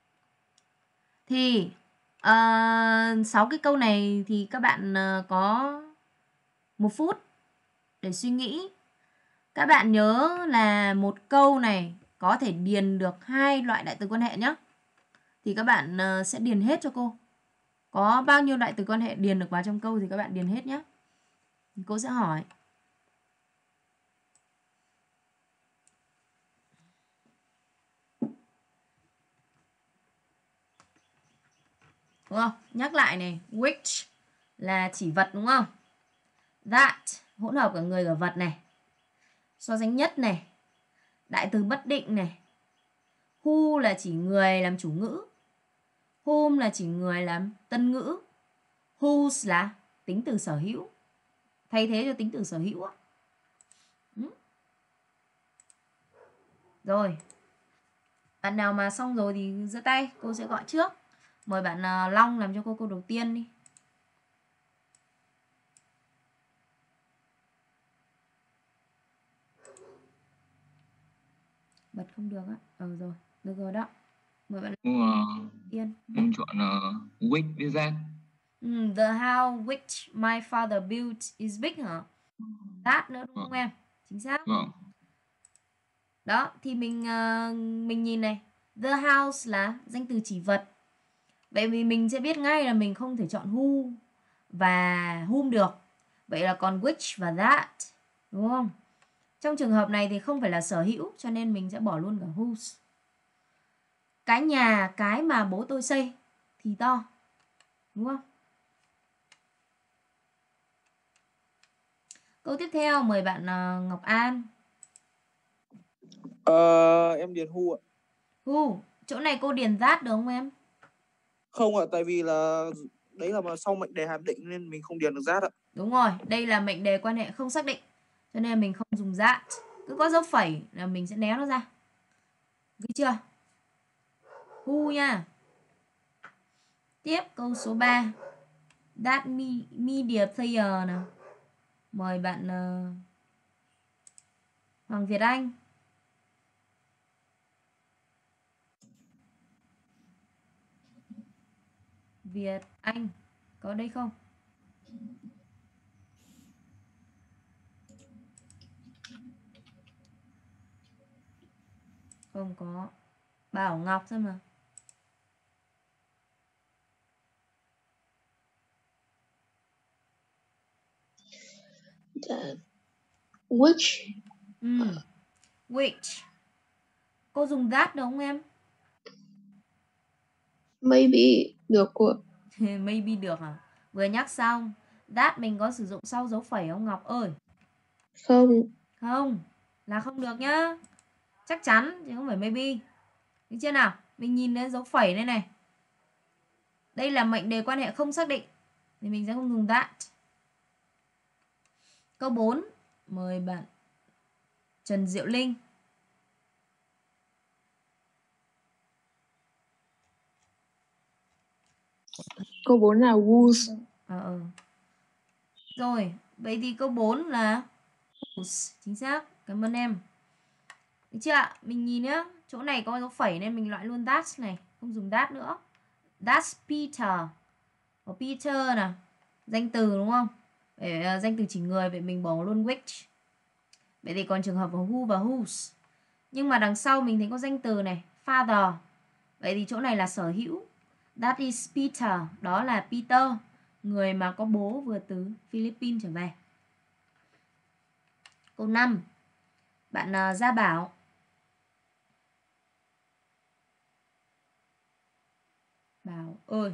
Thì uh, sáu cái câu này thì các bạn uh, có một phút để suy nghĩ. Các bạn nhớ là một câu này có thể điền được hai loại đại từ quan hệ nhé. Thì các bạn uh, sẽ điền hết cho cô. Có bao nhiêu đại từ quan hệ điền được vào trong câu thì các bạn điền hết nhé. Cô sẽ hỏi. Đúng không? Nhắc lại này, which là chỉ vật đúng không? That hỗn hợp cả người cả vật này. So sánh nhất này. Đại từ bất định này. Who là chỉ người làm chủ ngữ. Whom là chỉ người làm tân ngữ. Whose là tính từ sở hữu. Thay thế cho tính từ sở hữu á. Ừ. Rồi. Bạn nào mà xong rồi thì giơ tay, cô sẽ gọi trước. Mời bạn uh, Long làm cho cô câu đầu tiên đi. Bật không được á. Ừ rồi, được rồi đó. Mời bạn Uh, Yên. em chọn uh, which với that. Mm, the house which my father built is big hả? That nữa đúng không em? Chính xác. Vâng. Đó, thì mình uh, mình nhìn này. The house là danh từ chỉ vật. Vậy vì mình sẽ biết ngay là mình không thể chọn who và whom được. Vậy là còn which và that. Đúng không? Trong trường hợp này thì không phải là sở hữu, cho nên mình sẽ bỏ luôn cả whose. Cái nhà, cái mà bố tôi xây thì to. Đúng không? Câu tiếp theo mời bạn uh, Ngọc An. Ờ, em điền who ạ. Who, chỗ này cô điền that được không em? Không ạ, tại vì là đấy là mà sau mệnh đề hàm định nên mình không điền được that ạ. Đúng rồi, đây là mệnh đề quan hệ không xác định, cho nên mình không dùng that. Cứ có dấu phẩy là mình sẽ né nó ra. Ghi chưa? Who nha. Tiếp câu số ba. That me, media player nào. Mời bạn uh, Hoàng Việt Anh. Việt Anh có đây không? Không có. Bảo Ngọc xem nào. That. Which? Ừ. Which. Cô dùng that được không em? Maybe được cô. Maybe được hả? Vừa nhắc xong. That mình có sử dụng sau dấu phẩy không Ngọc ơi? Không. Không. Là không được nhá. Chắc chắn chứ không phải maybe. Được chưa nào? Mình nhìn đến dấu phẩy đây này. Đây là mệnh đề quan hệ không xác định. Thì mình sẽ không dùng that. Câu bốn. Mời bạn Trần Diệu Linh. Câu bốn là whose. Ờ, ờ. Rồi, vậy thì câu bốn là whose. Chính xác. Cảm ơn em. Được chưa ạ? Mình nhìn nhá. Chỗ này có dấu phẩy nên mình loại luôn that này. Không dùng that nữa. That's Peter. Có Peter nào. Danh từ đúng không? Để, uh, danh từ chỉ người. Vậy mình bỏ luôn which. Vậy thì còn trường hợp của who và whose. Nhưng mà đằng sau mình thấy có danh từ này. Father. Vậy thì chỗ này là sở hữu. That is Peter. Đó là Peter. Người mà có bố vừa từ Philippines trở về. Câu năm. Bạn uh, Gia Bảo. Bảo ơi.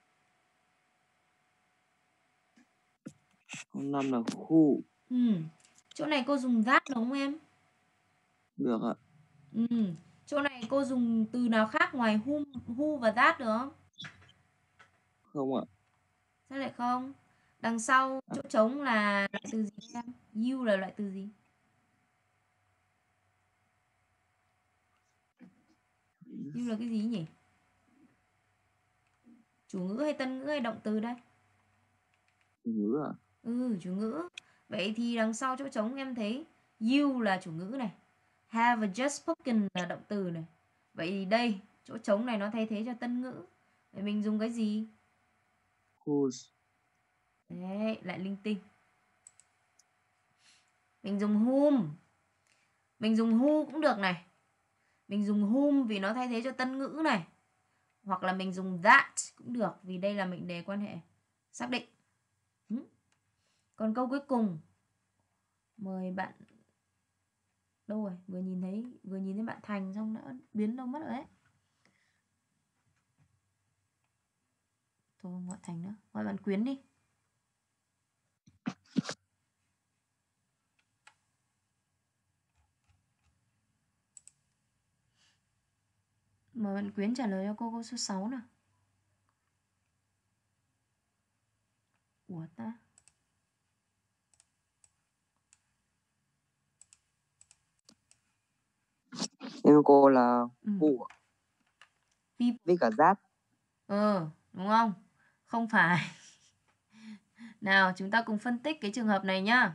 Câu năm là who. Ừ. Chỗ này cô dùng that đúng không em? Được ạ. Ừ. Chỗ này cô dùng từ nào khác ngoài who, who và that được không? Không ạ. Sao lại không? Đằng sau chỗ trống là loại từ gì em? You là loại từ gì? You là cái gì nhỉ? Chủ ngữ hay tân ngữ hay động từ đây? Chủ ngữ à? Ừ, chủ ngữ. Vậy thì đằng sau chỗ trống em thấy you là chủ ngữ này, have just spoken là động từ này. Vậy thì đây, chỗ trống này nó thay thế cho tân ngữ. Vậy mình dùng cái gì? Whose. Đấy, lại linh tinh. Mình dùng whom. Mình dùng who cũng được này. Mình dùng whom vì nó thay thế cho tân ngữ này. Hoặc là mình dùng that cũng được vì đây là mệnh đề quan hệ xác định. Ừ. Còn câu cuối cùng, mời bạn. Đâu rồi? Vừa nhìn thấy vừa nhìn thấy bạn Thành xong đã biến đâu mất rồi đấy. Thôi không gọi Thành nữa, gọi bạn Quyến đi. Mời bạn Quyến trả lời cho cô câu số sáu nào. Ủa ta? Em cô là Ừ. who ạ. People. Với cả that. Ừ, đúng không? Không phải. Nào, chúng ta cùng phân tích cái trường hợp này nhá.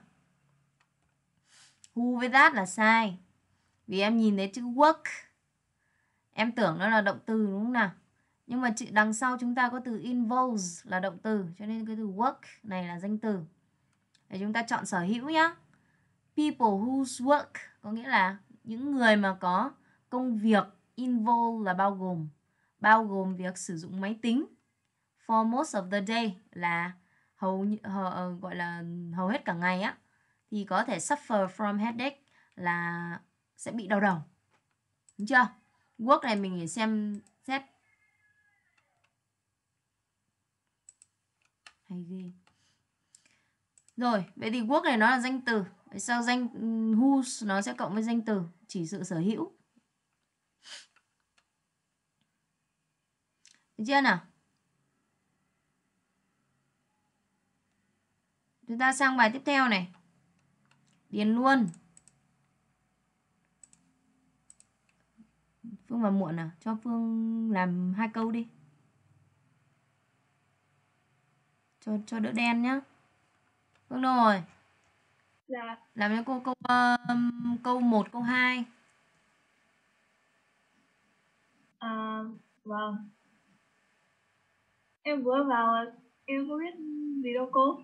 Who với that là sai. Vì em nhìn thấy chữ work, em tưởng nó là động từ đúng không nào? Nhưng mà chữ đằng sau chúng ta có từ involves là động từ, cho nên cái từ work này là danh từ. Để chúng ta chọn sở hữu nhá. People whose work có nghĩa là những người mà có công việc, involve là bao gồm, bao gồm việc sử dụng máy tính. For most of the day là hầu, hầu gọi là hầu hết cả ngày á, thì có thể suffer from headache là sẽ bị đau đầu. Đúng chưa? Work này mình phải xem xét. Hay ghê. Rồi, vậy thì work này nó là danh từ. Sau danh whose nó sẽ cộng với danh từ chỉ sự sở hữu. Được chưa nào? Chúng ta sang bài tiếp theo này. Điền luôn. Phương vào muộn à? Cho Phương làm hai câu đi. Cho cho đỡ đen nhá. Phương đâu rồi? Dạ. Làm cho cô câu um, câu một, câu hai. À, vâng. Em vừa vào, em không biết gì đâu cô.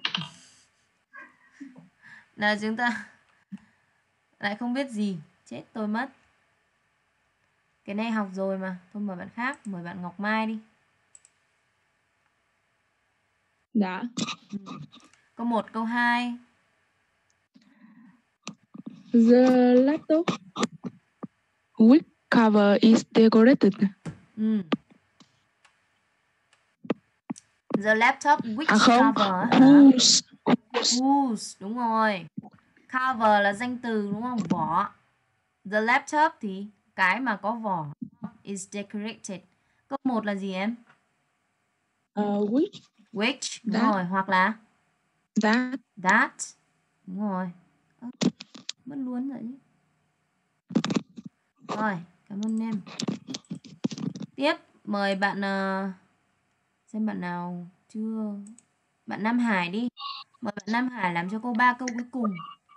Là chúng ta lại không biết gì. Chết tôi mất. Cái này học rồi mà. Thôi mời bạn khác. Mời bạn Ngọc Mai đi. Dạ. Ừ. Câu một, câu hai. The laptop with cover is decorated. Ừ. The laptop which À không, cover hả? whose. Whose, đúng rồi. Cover là danh từ đúng không? Vỏ. The laptop thì cái mà có vỏ. Is decorated. Câu một là gì em? Uh, which. Which, đúng That. rồi. Hoặc là That. that. Đúng rồi. À, mất luôn vậy. Rồi, cảm ơn em. Tiếp, mời bạn uh, xem bạn nào chưa. Bạn Nam Hải đi. Mời bạn Nam Hải làm cho cô ba câu cuối cùng.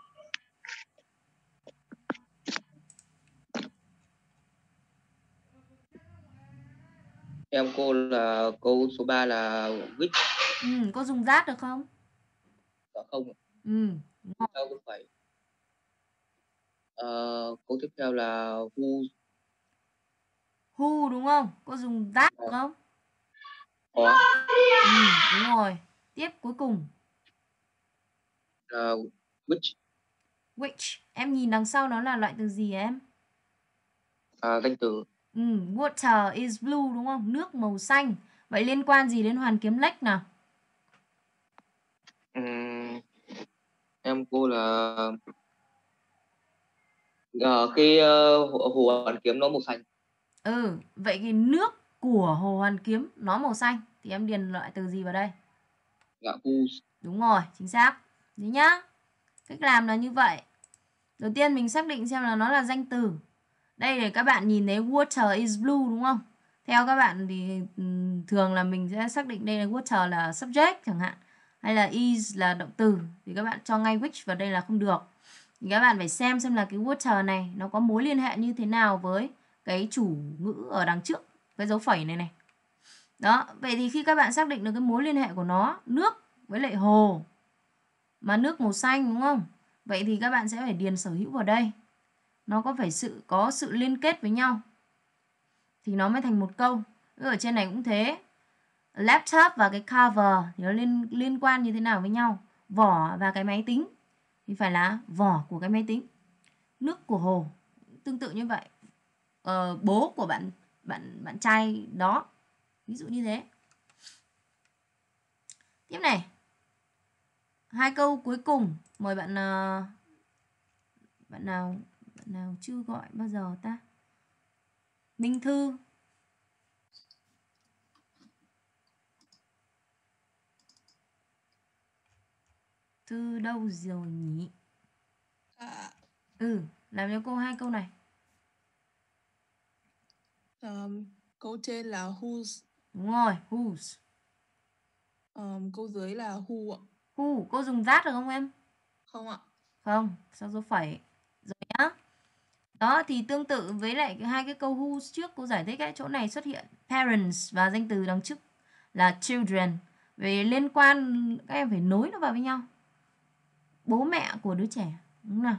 Em cô là câu số ba là which. Ừ, cô dùng that được không? Dạ không. Ừ, đúng rồi. Sao cũng phải. Uh, câu tiếp theo là who. Who đúng không? Cô dùng that được không? Có. Ừ, đúng rồi. Tiếp cuối cùng. Uh, which. Which. Em nhìn đằng sau nó là loại từ gì em? À, danh từ. Ừ, water is blue đúng không? Nước màu xanh. Vậy liên quan gì đến Hoàn Kiếm Lake nào? Um, em cô là uh, cái uh, hồ, hồ Hoàn Kiếm nó màu xanh. Ừ, vậy cái nước của Hồ Hoàn Kiếm nó màu xanh thì em điền loại từ gì vào đây? Dạ, whose. Đúng rồi, chính xác. Đấy nhá. Cách làm là như vậy. Đầu tiên mình xác định xem là nó là danh từ. Đây để các bạn nhìn thấy water is blue đúng không? Theo các bạn thì thường là mình sẽ xác định đây là water là subject chẳng hạn, hay là is là động từ, thì các bạn cho ngay which vào đây là không được. Thì các bạn phải xem xem là cái water này nó có mối liên hệ như thế nào với cái chủ ngữ ở đằng trước cái dấu phẩy này này. Đó, vậy thì khi các bạn xác định được cái mối liên hệ của nó, nước với lại hồ, mà nước màu xanh đúng không? Vậy thì các bạn sẽ phải điền sở hữu vào đây. Nó có phải sự có sự liên kết với nhau thì nó mới thành một câu. Ở trên này cũng thế. Laptop và cái cover thì nó liên liên quan như thế nào với nhau? Vỏ và cái máy tính thì phải là vỏ của cái máy tính. Nước của hồ tương tự như vậy. Ờ, bố của bạn bạn bạn trai đó. Ví dụ như thế. Tiếp này. Hai câu cuối cùng, mời bạn uh, bạn nào bạn nào chưa gọi bao giờ ta? Minh Thư. Thư đâu rồi nhỉ? À, Ừ, làm cho cô hai câu này. um, câu trên là whose. Đúng rồi, whose. Um, câu dưới là who ạ. Who, cô dùng that được không em? Không ạ. Không, sao dấu phẩy. Rồi nhá. Đó, thì tương tự với lại hai cái câu who trước cô giải thích ấy, chỗ này xuất hiện parents và danh từ đằng trước là children. Về liên quan, các em phải nối nó vào với nhau. Bố mẹ của đứa trẻ, đúng không nào?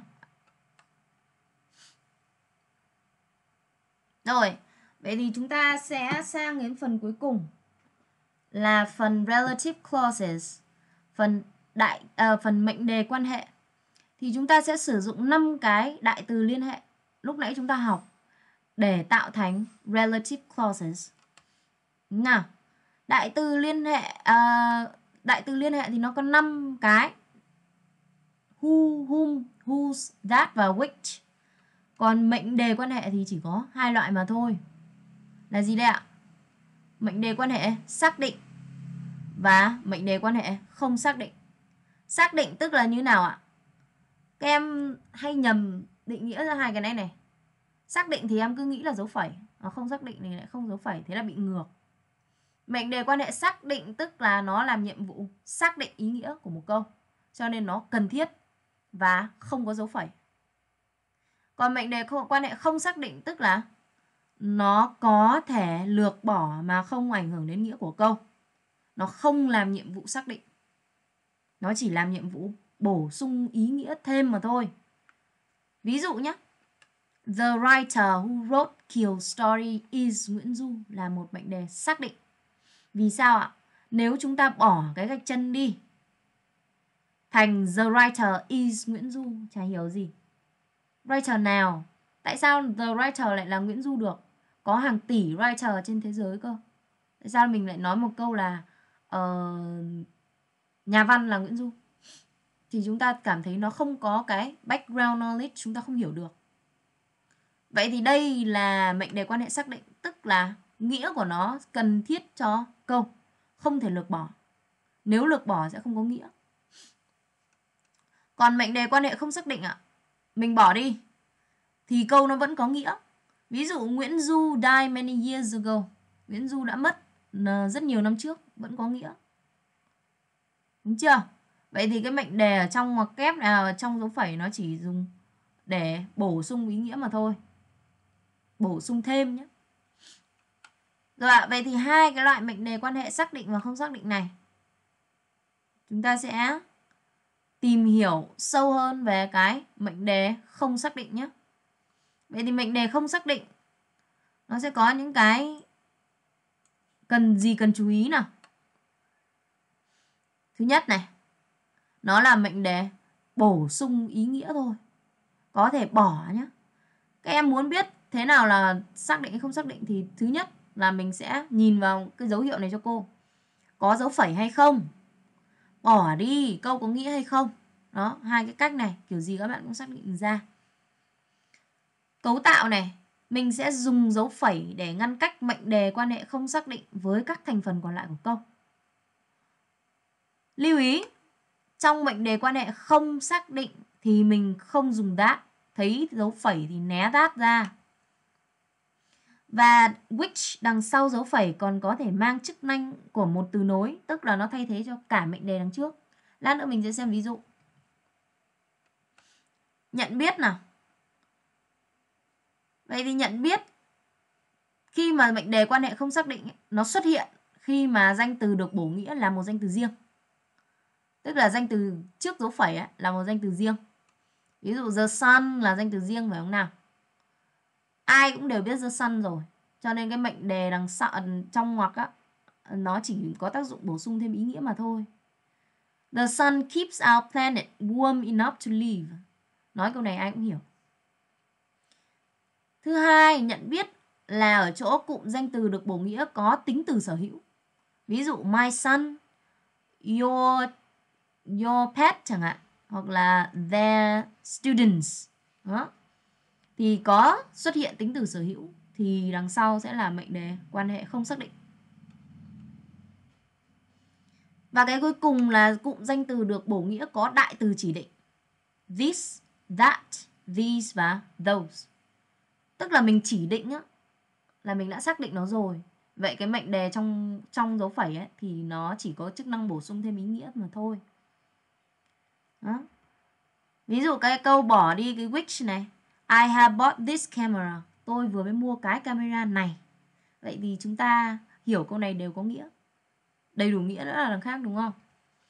Rồi, vậy thì chúng ta sẽ sang đến phần cuối cùng là phần relative clauses, phần đại à, phần mệnh đề quan hệ. Thì chúng ta sẽ sử dụng năm cái đại từ liên hệ lúc nãy chúng ta học để tạo thành relative clauses. Nào, đại từ liên hệ à, đại từ liên hệ thì nó có năm cái: who, whom, whose, that và which. Còn mệnh đề quan hệ thì chỉ có hai loại mà thôi. Là gì đây ạ? Mệnh đề quan hệ xác định và mệnh đề quan hệ không xác định. Xác định tức là như nào ạ? Các em hay nhầm định nghĩa ra hai cái này này. Xác định thì em cứ nghĩ là dấu phẩy, nó không xác định thì lại không dấu phẩy, thế là bị ngược. Mệnh đề quan hệ xác định tức là nó làm nhiệm vụ xác định ý nghĩa của một câu, cho nên nó cần thiết và không có dấu phẩy. Còn mệnh đề quan hệ không xác định tức là nó có thể lược bỏ mà không ảnh hưởng đến nghĩa của câu. Nó không làm nhiệm vụ xác định. Nó chỉ làm nhiệm vụ bổ sung ý nghĩa thêm mà thôi. Ví dụ nhé. The writer who wrote Kill Story is Nguyễn Du là một mệnh đề xác định. Vì sao ạ? Nếu chúng ta bỏ cái gạch chân đi thành the writer is Nguyễn Du, chả hiểu gì. Writer nào? Tại sao the writer lại là Nguyễn Du được? Có hàng tỷ writer trên thế giới cơ. Tại sao mình lại nói một câu là uh, nhà văn là Nguyễn Du? Thì chúng ta cảm thấy nó không có cái background knowledge, chúng ta không hiểu được. Vậy thì đây là mệnh đề quan hệ xác định, tức là nghĩa của nó cần thiết cho câu, không thể lược bỏ. Nếu lược bỏ sẽ không có nghĩa. Còn mệnh đề quan hệ không xác định ạ, mình bỏ đi thì câu nó vẫn có nghĩa. Ví dụ Nguyễn Du died many years ago. Nguyễn Du đã mất rất nhiều năm trước, vẫn có nghĩa. Đúng chưa? Vậy thì cái mệnh đề ở trong ngoặc kép này, trong dấu phẩy nó chỉ dùng để bổ sung ý nghĩa mà thôi. Bổ sung thêm nhé. Rồi ạ, vậy thì hai cái loại mệnh đề quan hệ xác định và không xác định này chúng ta sẽ tìm hiểu sâu hơn về cái mệnh đề không xác định nhé. Vậy thì mệnh đề không xác định nó sẽ có những cái cần gì cần chú ý nào. Thứ nhất này, nó là mệnh đề bổ sung ý nghĩa thôi, có thể bỏ nhé. Các em muốn biết thế nào là xác định hay không xác định thì thứ nhất là mình sẽ nhìn vào cái dấu hiệu này cho cô. Có dấu phẩy hay không? Bỏ đi, câu có nghĩa hay không? Đó, hai cái cách này, kiểu gì các bạn cũng xác định ra. Cấu tạo này, mình sẽ dùng dấu phẩy để ngăn cách mệnh đề quan hệ không xác định với các thành phần còn lại của câu. Lưu ý, trong mệnh đề quan hệ không xác định thì mình không dùng that. Thấy dấu phẩy thì né that ra. Và which đằng sau dấu phẩy còn có thể mang chức năng của một từ nối, tức là nó thay thế cho cả mệnh đề đằng trước. Lát nữa mình sẽ xem ví dụ. Nhận biết nào. Vậy thì nhận biết khi mà mệnh đề quan hệ không xác định ấy, nó xuất hiện khi mà danh từ được bổ nghĩa là một danh từ riêng. Tức là danh từ trước dấu phẩy ấy, là một danh từ riêng. Ví dụ the sun là danh từ riêng phải không nào? Ai cũng đều biết the sun rồi. Cho nên cái mệnh đề đằng sau trong ngoặc á, nó chỉ có tác dụng bổ sung thêm ý nghĩa mà thôi. The sun keeps our planet warm enough to live. Nói câu này ai cũng hiểu. Thứ hai, nhận biết là ở chỗ cụm danh từ được bổ nghĩa có tính từ sở hữu. Ví dụ my son, your, your pet chẳng hạn, hoặc là their students. Đó. Thì có xuất hiện tính từ sở hữu thì đằng sau sẽ là mệnh đề quan hệ không xác định. Và cái cuối cùng là cụm danh từ được bổ nghĩa có đại từ chỉ định. This, that, these và those. Tức là mình chỉ định á, là mình đã xác định nó rồi. Vậy cái mệnh đề trong trong dấu phẩy ấy, thì nó chỉ có chức năng bổ sung thêm ý nghĩa mà thôi. Đó. Ví dụ cái câu bỏ đi cái which này. I have bought this camera. Tôi vừa mới mua cái camera này. Vậy thì chúng ta hiểu câu này đều có nghĩa. Đầy đủ nghĩa nữa là đằng khác đúng không?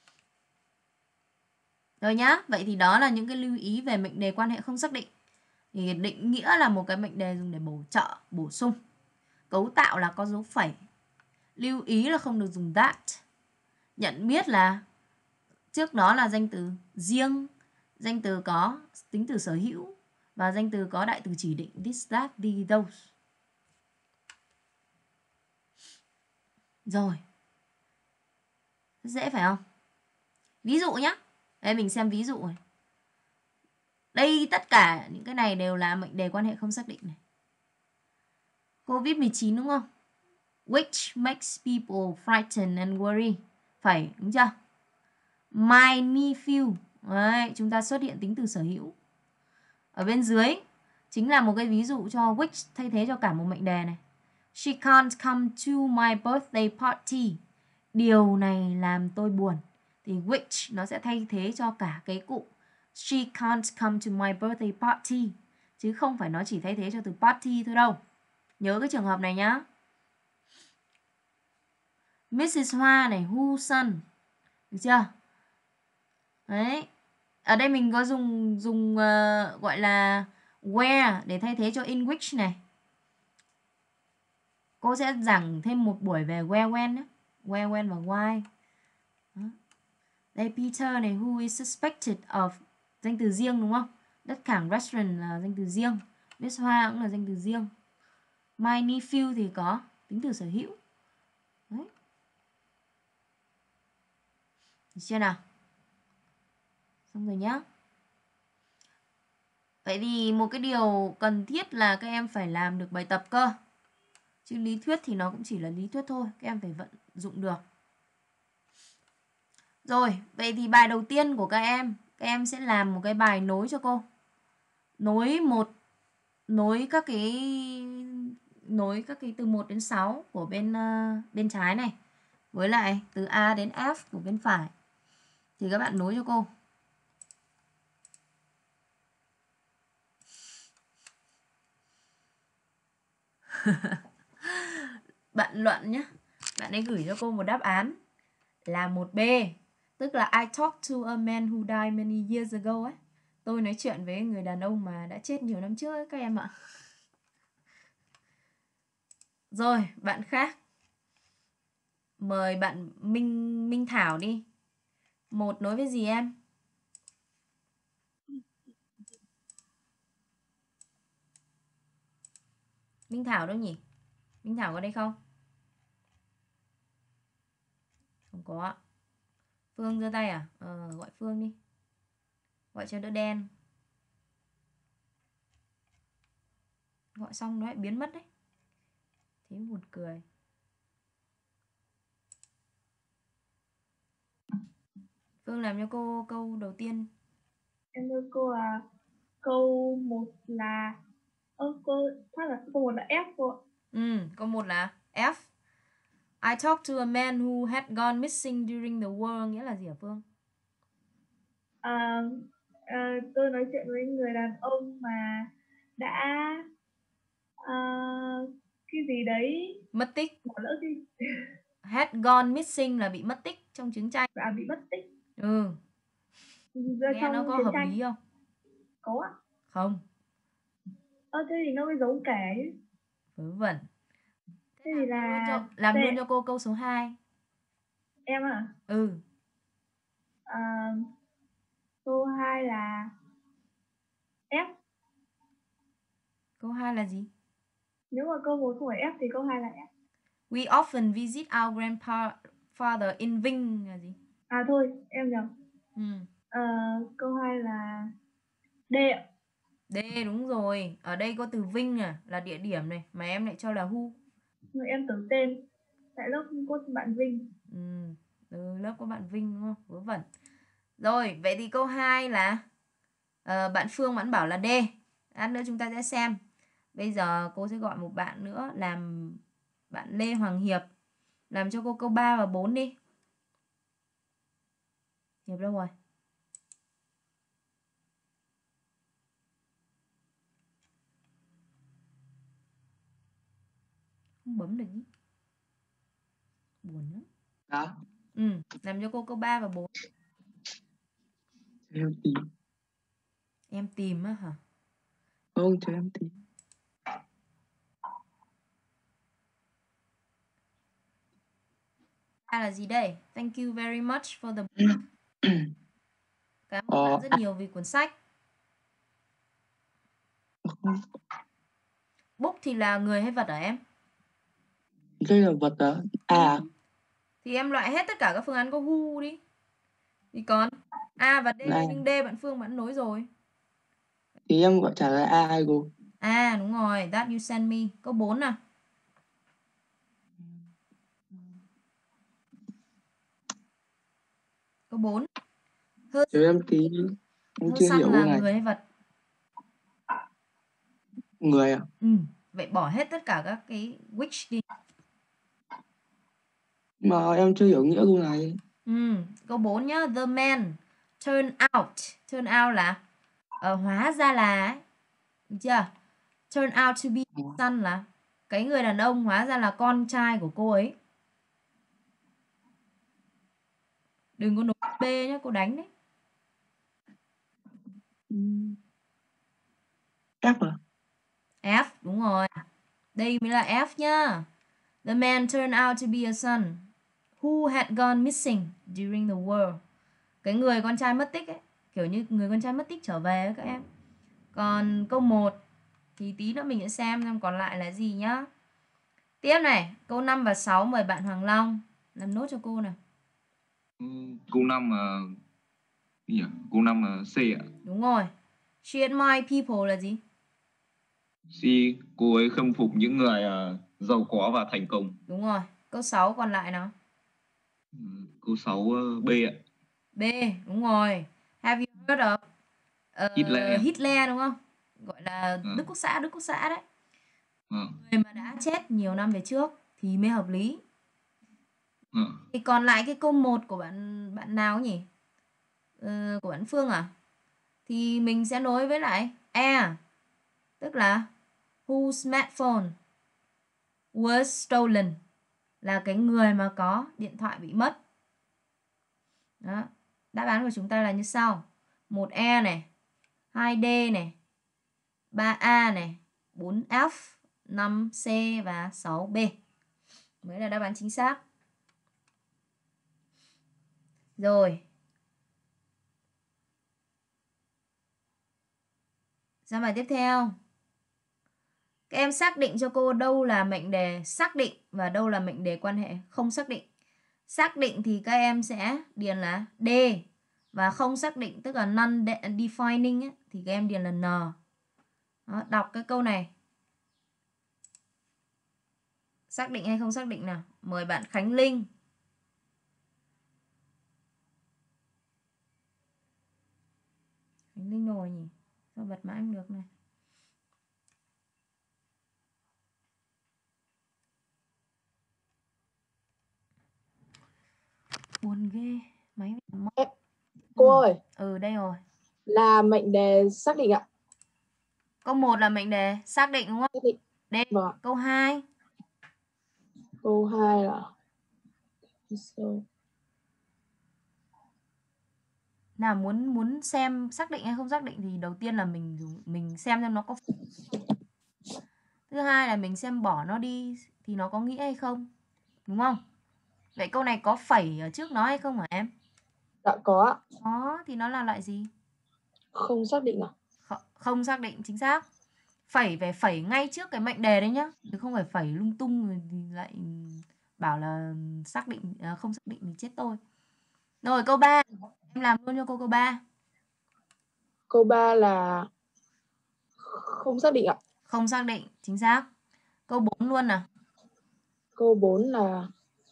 Rồi nhá. Vậy thì đó là những cái lưu ý về mệnh đề quan hệ không xác định. Thì định nghĩa là một cái mệnh đề dùng để bổ trợ, bổ sung. Cấu tạo là có dấu phẩy. Lưu ý là không được dùng that. Nhận biết là trước đó là danh từ riêng, danh từ có tính từ sở hữu và danh từ có đại từ chỉ định this, that, the, those. Rồi. Dễ phải không? Ví dụ nhé. Đây mình xem ví dụ này. Đây tất cả những cái này đều là mệnh đề quan hệ không xác định này. covid mười chín đúng không? Which makes people frightened and worry. Phải, đúng chưa? My nephew. Đấy, chúng ta xuất hiện tính từ sở hữu. Ở bên dưới chính là một cái ví dụ cho which thay thế cho cả một mệnh đề này. She can't come to my birthday party. Điều này làm tôi buồn. Thì which nó sẽ thay thế cho cả cái cụm she can't come to my birthday party. Chứ không phải nó chỉ thay thế cho từ party thôi đâu. Nhớ cái trường hợp này nhá. missus Hoa này, whose son. Được chưa? Đấy. Ở đây mình có dùng dùng uh, gọi là where để thay thế cho in which này. Cô sẽ giảng thêm một buổi về where, when nhé. Where, when và why. Đó. Đây Peter này, who is suspected of, danh từ riêng đúng không? Đất cảng restaurant là danh từ riêng. Miss Hoa cũng là danh từ riêng. My nephew thì có tính từ sở hữu. Đấy. Được chưa nào? Xong rồi nhá. Vậy thì một cái điều cần thiết là các em phải làm được bài tập cơ. Chứ lý thuyết thì nó cũng chỉ là lý thuyết thôi. Các em phải vận dụng được. Rồi, vậy thì bài đầu tiên của các em, các em sẽ làm một cái bài nối cho cô. Nối một nối các cái nối các cái từ một đến sáu của bên uh, bên trái này với lại từ A đến F của bên phải. Thì các bạn nối cho cô. Bạn luận nhé. Bạn ấy gửi cho cô một đáp án là một B. Tức là I talked to a man who died many years ago ấy. Tôi nói chuyện với người đàn ông mà đã chết nhiều năm trước ấy, các em ạ. Rồi, bạn khác. Mời bạn Minh Minh Thảo đi. Một nối với gì em? Minh Thảo đâu nhỉ? Minh Thảo có đây không? Không có. Phương giơ tay à? Ờ, gọi Phương đi. Gọi cho đỡ đen. Gọi xong nó lại biến mất đấy. Thế buồn cười. Phương làm cho cô câu đầu tiên. Em thưa cô là câu một là ơ cô chắc là câu một là F cô ạ. Ừ, câu một là F. I talked to a man who had gone missing during the war, nghĩa là gì hả Phương? À, à, tôi nói chuyện với người đàn ông mà đã à, cái gì đấy Mất tích. bỏ lỡ đi. Had gone missing là bị mất tích trong chiến tranh. À, bị mất tích. Ừ. Ra Nghe trong nó có chiến hợp tranh. lý không? Có ạ. Không. Ơ thế thì nó mới giống kể. Vớ vẩn. Thế thì là Làm, luôn cho, làm T. luôn cho cô câu số hai. Em à? Ừ. À, câu hai là F. Câu hai là gì? Nếu mà câu một không phải F thì câu hai là F. We often visit our grandfather in Vinh là gì? À thôi, em nhầm. Ừ. À, câu hai là D ạ. D đúng rồi. Ở đây có từ Vinh à, là địa điểm này, mà em lại cho là who. Người em tưởng tên. Tại lớp có bạn Vinh. Ừ. Ừ, lớp có bạn Vinh đúng không? Vớ vẩn. Rồi, vậy thì câu hai là uh, bạn Phương vẫn bảo là D. Lát nữa chúng ta sẽ xem. Bây giờ cô sẽ gọi một bạn nữa làm bạn Lê Hoàng Hiệp. Làm cho cô câu ba và bốn đi. Hiệp đâu rồi? Không bấm được ý. Buồn lắm. Đó. Ừ, làm cho cô câu ba và bốn. Em tìm. Em tìm á hả? Không, cho em tìm. A là gì đây? Thank you very much for the Cảm ơn Ờ, bạn rất nhiều vì cuốn sách. Book thì là người hay vật hả em? Đây là vật đó. À, Thì em loại hết tất cả các phương án có who đi. Thì còn A và D, này. nhưng D bạn Phương vẫn nối rồi. Thì em gọi trả lời A hay cô? À đúng rồi, that you send me. Câu bốn nào. Câu bốn. Her, Cho em tí. Em her chưa son hiểu là câu này. người hay vật? Người à? Ừ, vậy bỏ hết tất cả các cái which đi. Mà em chưa hiểu nghĩa câu này. Ừ, câu bốn nhá. The man turn out. Turn out là uh, hóa ra là ấy. Được chưa? Turn out to be son là cái người đàn ông hóa ra là con trai của cô ấy. Đừng có nối B nhá, cô đánh đấy. F à? F, đúng rồi. Đây mới là F nhá. The man turned out to be a son who had gone missing during the war. Cái người con trai mất tích ấy, kiểu như người con trai mất tích trở về ấy các em. Còn câu một thì tí nữa mình sẽ xem xem còn lại là gì nhá. Tiếp này, câu năm và sáu mời bạn Hoàng Long làm nốt cho cô nào. Ừ, câu năm là gì nhỉ? Câu năm là C ạ. Đúng rồi. She admired people là gì? C, cô ấy khâm phục những người uh, giàu có và thành công. Đúng rồi. Câu sáu còn lại nào. Ừ, câu sáu uh, B ạ. B, đúng rồi. Have you heard of uh, Hitler. Hitler đúng không? Gọi là Ừ. Đức Quốc xã, Đức Quốc xã đấy. Ừ. Người mà đã chết nhiều năm về trước thì mới hợp lý. Ừ. Thì còn lại cái câu một của bạn bạn nào nhỉ? Ờ, của bạn Phương à? Thì mình sẽ nối với lại A. Tức là whose smartphone was stolen, là cái người mà có điện thoại bị mất. Đó. Đáp án của chúng ta là như sau. một E này, hai D này, ba A này, bốn F, năm C và sáu B mới là đáp án chính xác. Rồi. Sang bài tiếp theo. Các em xác định cho cô đâu là mệnh đề xác định và đâu là mệnh đề quan hệ không xác định. Xác định thì các em sẽ điền là D, và không xác định tức là non-defining ấy, thì các em điền là N. Đó, đọc cái câu này. Xác định hay không xác định nào? Mời bạn Khánh Linh. Khánh Linh rồi nhỉ? Sao bật mãi không được này? Cô ơi, Ừ, đây rồi. là mệnh đề xác định ạ. Câu một là mệnh đề xác định đúng không? Xác định. Đây, Vâng ạ. câu hai. Câu hai là so. Nào muốn muốn xem xác định hay không xác định thì đầu tiên là mình dùng mình xem xem nó có. Thứ hai là mình xem bỏ nó đi thì nó có nghĩa hay không. Đúng không? Vậy câu này có phẩy ở trước nó hay không hả em? Dạ có ạ. Có, thì nó là loại gì? Không xác định ạ. Kh không xác định, chính xác. Phẩy phải phẩy ngay trước cái mệnh đề đấy nhá. Chứ không phải phẩy lung tung rồi thì lại bảo là xác định à, không xác định thì chết tôi. Rồi câu ba, em làm luôn cho cô câu ba. Câu ba là không xác định ạ. Không xác định, chính xác. Câu bốn luôn nào. Câu bốn là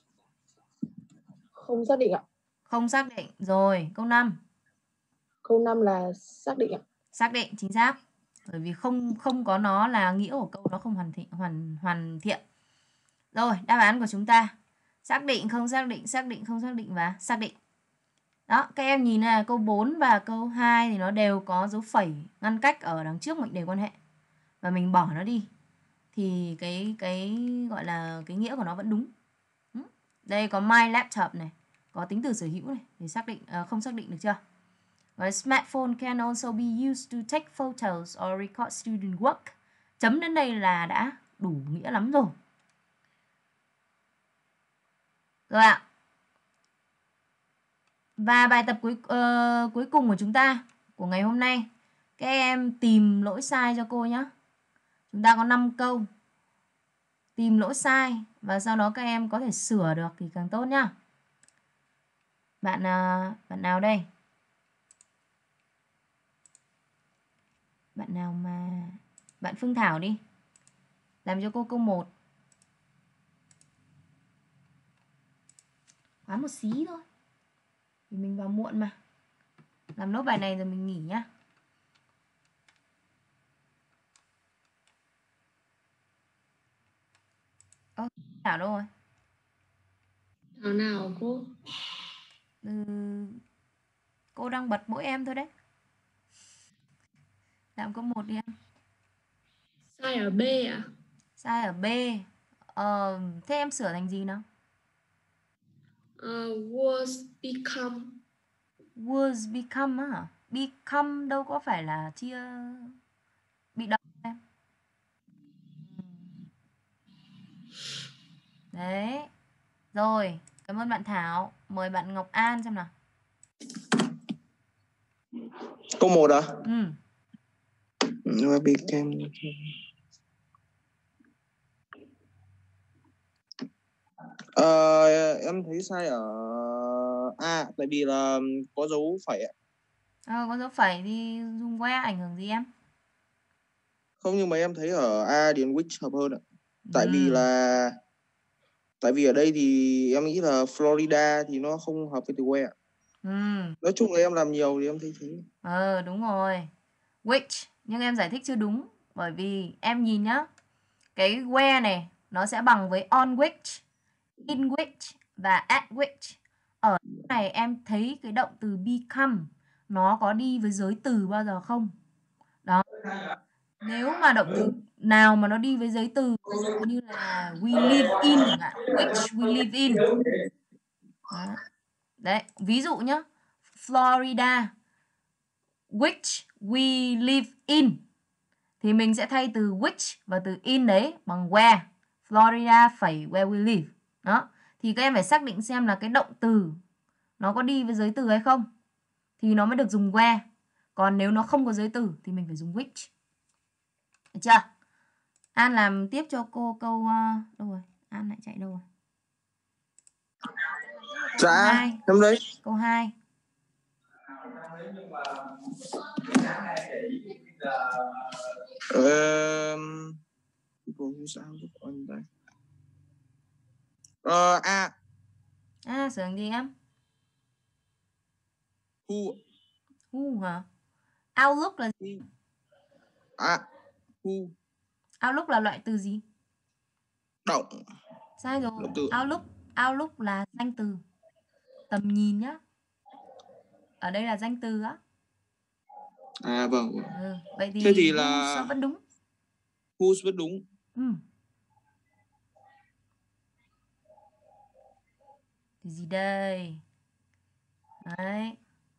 không xác định ạ. Không xác định. Rồi, câu năm. Câu năm là xác định ạ. Xác định, chính xác. Bởi vì không không có nó là nghĩa của câu nó không hoàn thiện hoàn hoàn thiện. Rồi, đáp án của chúng ta. Xác định, không xác định, xác định, không xác định và xác định. Đó, các em nhìn là câu bốn và câu hai thì nó đều có dấu phẩy ngăn cách ở đằng trước mệnh đề quan hệ. Và mình bỏ nó đi thì cái cái gọi là cái nghĩa của nó vẫn đúng. Đây có my laptop này, có tính từ sở hữu này để xác định uh, không xác định được chưa? Rồi smartphone can also be used to take photos or record student work. Chấm đến đây là đã đủ nghĩa lắm rồi. Rồi ạ. Và bài tập cuối uh, cuối cùng của chúng ta của ngày hôm nay, các em tìm lỗi sai cho cô nhé. Chúng ta có năm câu. Tìm lỗi sai và sau đó các em có thể sửa được thì càng tốt nhá. Bạn uh, bạn nào đây? Bạn nào mà bạn Phương Thảo đi. Làm cho cô câu một. Khoán một xí thôi. Vì mình vào muộn mà. Làm nốt bài này rồi mình nghỉ nhá. Ơ, Thảo đâu rồi? Thảo nào cô? Ừ, cô đang bật mỗi em thôi đấy. Làm câu một đi em. Sai ở B à? Sai ở B. Ờ, thế em sửa thành gì nào? Uh, was become. Was become á. Become đâu có phải là chia bị động em. Đấy. Rồi, cảm ơn bạn Thảo. Mời bạn Ngọc An xem nào. Câu một à? Ừ. Became. Ờ, em thấy sai ở A, tại vì là có dấu phẩy ạ. Ờ, có dấu phẩy thì dùng where ảnh hưởng gì em? Không, nhưng mà em thấy ở A điền which hợp hơn ạ. Tại Ừ. vì là tại vì ở đây thì em nghĩ là Florida thì nó không hợp với từ where ạ. Ừ. Nói chung là em làm nhiều thì em thấy thế. Ờ, đúng rồi. Which, nhưng em giải thích chưa đúng. Bởi vì em nhìn nhá. Cái where này nó sẽ bằng với on which, in which và at which. Ở này em thấy cái động từ become nó có đi với giới từ bao giờ không? Đó. Nếu mà động từ nào mà nó đi với giới từ như là we live in chẳng hạn, which we live in. Đó. Đấy, ví dụ nhá. Florida, which we live in. Thì mình sẽ thay từ which và từ in đấy bằng where. Florida phẩy where we live. Đó. Thì các em phải xác định xem là cái động từ nó có đi với giới từ hay không. Thì nó mới được dùng where. Còn nếu nó không có giới từ thì mình phải dùng which. Được chưa? An làm tiếp cho cô câu... Uh, đâu rồi? An lại chạy đâu rồi? Dạ, em đấy. Câu hai. Ờ... Ờ, A. À, sửa gì em? Who. Who hả? Outlook là gì? À, who. Outlook là loại từ gì? Động. Sai rồi. Động từ. Outlook. Outlook là danh từ. Tầm nhìn nhá. ở đây là danh từ á. À vâng. Ừ. Vậy thì, Thế thì whose là nó vẫn đúng. whose vẫn đúng. Ừ. Thì gì đây? Đấy.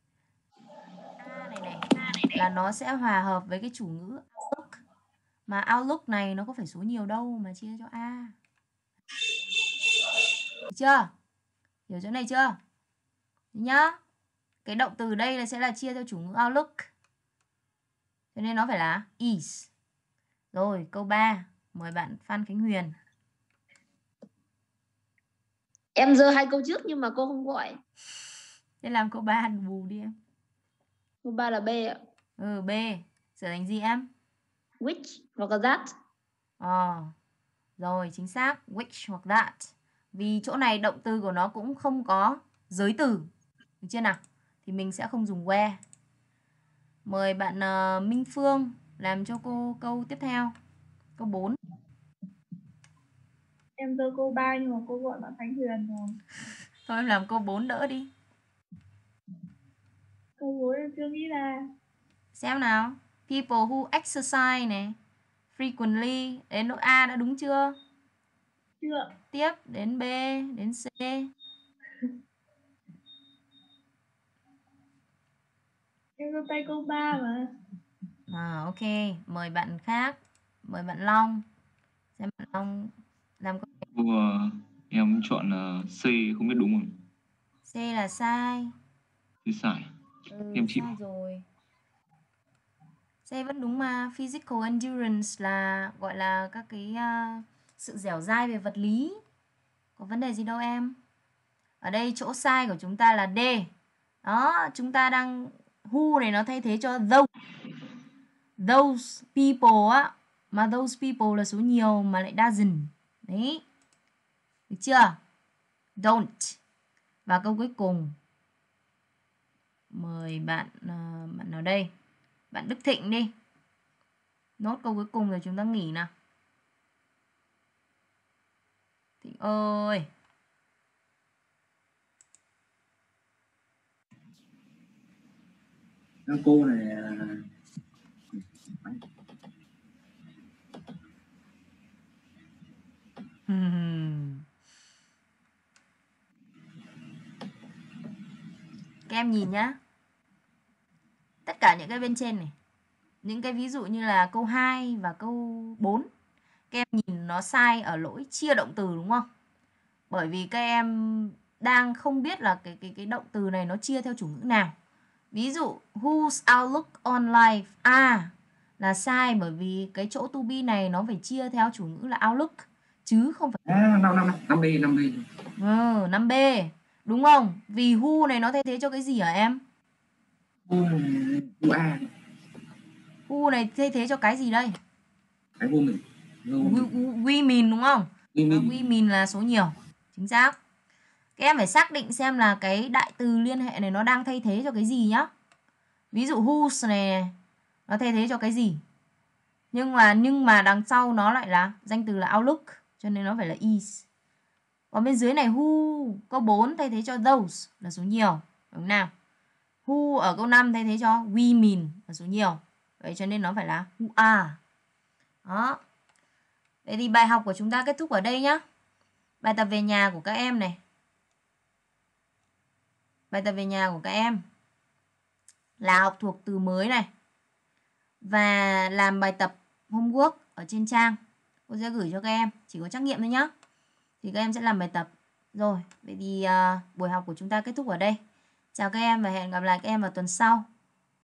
A này này là nó sẽ hòa hợp với cái chủ ngữ outlook. Mà outlook này nó có phải số nhiều đâu mà chia cho A. Được chưa? Hiểu chỗ này chưa? Đấy nhá. Cái động từ đây là sẽ là chia theo chủ ngữ outlook. Cho nên nó phải là is. Rồi, câu ba. Mời bạn Phan Khánh Huyền. Em dơ hai câu trước nhưng mà cô không gọi. Thế làm câu ba bù đi em. Câu ba là B ạ. Ừ, B. Sửa thành gì em? Which hoặc là that. Ờ. Rồi, chính xác. Which hoặc that. Vì chỗ này động từ của nó cũng không có giới từ. Được chưa nào? Thì mình sẽ không dùng where. Mời bạn uh, Minh Phương làm cho cô câu tiếp theo. Câu bốn. Em dơ câu ba nhưng mà cô gọi bạn Khánh Huyền rồi. Thôi em làm câu bốn đỡ đi. Câu bốn em chưa nghĩ ra. Xem nào. People who exercise này. Frequently. Đến nỗi A đã đúng chưa? Chưa. Tiếp đến B, đến C. Em giơ tay câu ba mà. À, ok. Mời bạn khác. Mời bạn Long. Xem bạn Long làm câu Cô, uh, em chọn uh, C không biết đúng không? C là sai. Thì sai. Ừ, Em chịu. sai rồi. C vẫn đúng mà. Physical endurance là gọi là các cái uh, sự dẻo dai về vật lý. Có vấn đề gì đâu em. Ở đây chỗ sai của chúng ta là D. Đó, chúng ta đang who này nó thay thế cho those. Those people á. Mà those people là số nhiều mà lại doesn't. Đấy. Được chưa? Don't. Và câu cuối cùng. Mời bạn uh, bạn nào đây? Bạn Đức Thịnh đi. Nốt câu cuối cùng rồi chúng ta nghỉ nào. Thịnh ơi. Các cô này Các em nhìn nhá. Tất cả những cái bên trên này. Những cái ví dụ như là câu hai và câu bốn. Các em nhìn nó sai ở lỗi chia động từ đúng không? Bởi vì các em đang không biết là cái, cái, cái động từ này nó chia theo chủ ngữ nào. Ví dụ whose outlook on life à, là sai bởi vì cái chỗ to be này nó phải chia theo chủ ngữ là outlook chứ không phải à, năm năm năm B năm B. Ừ, năm B. Đúng không? Vì who này nó thay thế cho cái gì hả em? Who A. Who này thay thế cho cái gì đây? Cái who mình. We, we mean đúng không? We mean. We mean là số nhiều. Chính xác. Các em phải xác định xem là cái đại từ liên hệ này nó đang thay thế cho cái gì nhá. Ví dụ whose này nó thay thế cho cái gì? Nhưng mà nhưng mà đằng sau nó lại là danh từ là outlook, cho nên nó phải là is. Còn bên dưới này who câu bốn thay thế cho those là số nhiều, đúng nào? Who ở câu năm thay thế cho we mean là số nhiều. Vậy cho nên nó phải là who are. Đó. Vậy thì bài học của chúng ta kết thúc ở đây nhá. Bài tập về nhà của các em này. Bài tập về nhà của các em là học thuộc từ mới này. Và làm bài tập homework ở trên trang. Cô sẽ gửi cho các em. Chỉ có trắc nghiệm thôi nhá. Thì các em sẽ làm bài tập. Rồi, vậy thì uh, buổi học của chúng ta kết thúc ở đây. Chào các em và hẹn gặp lại các em vào tuần sau.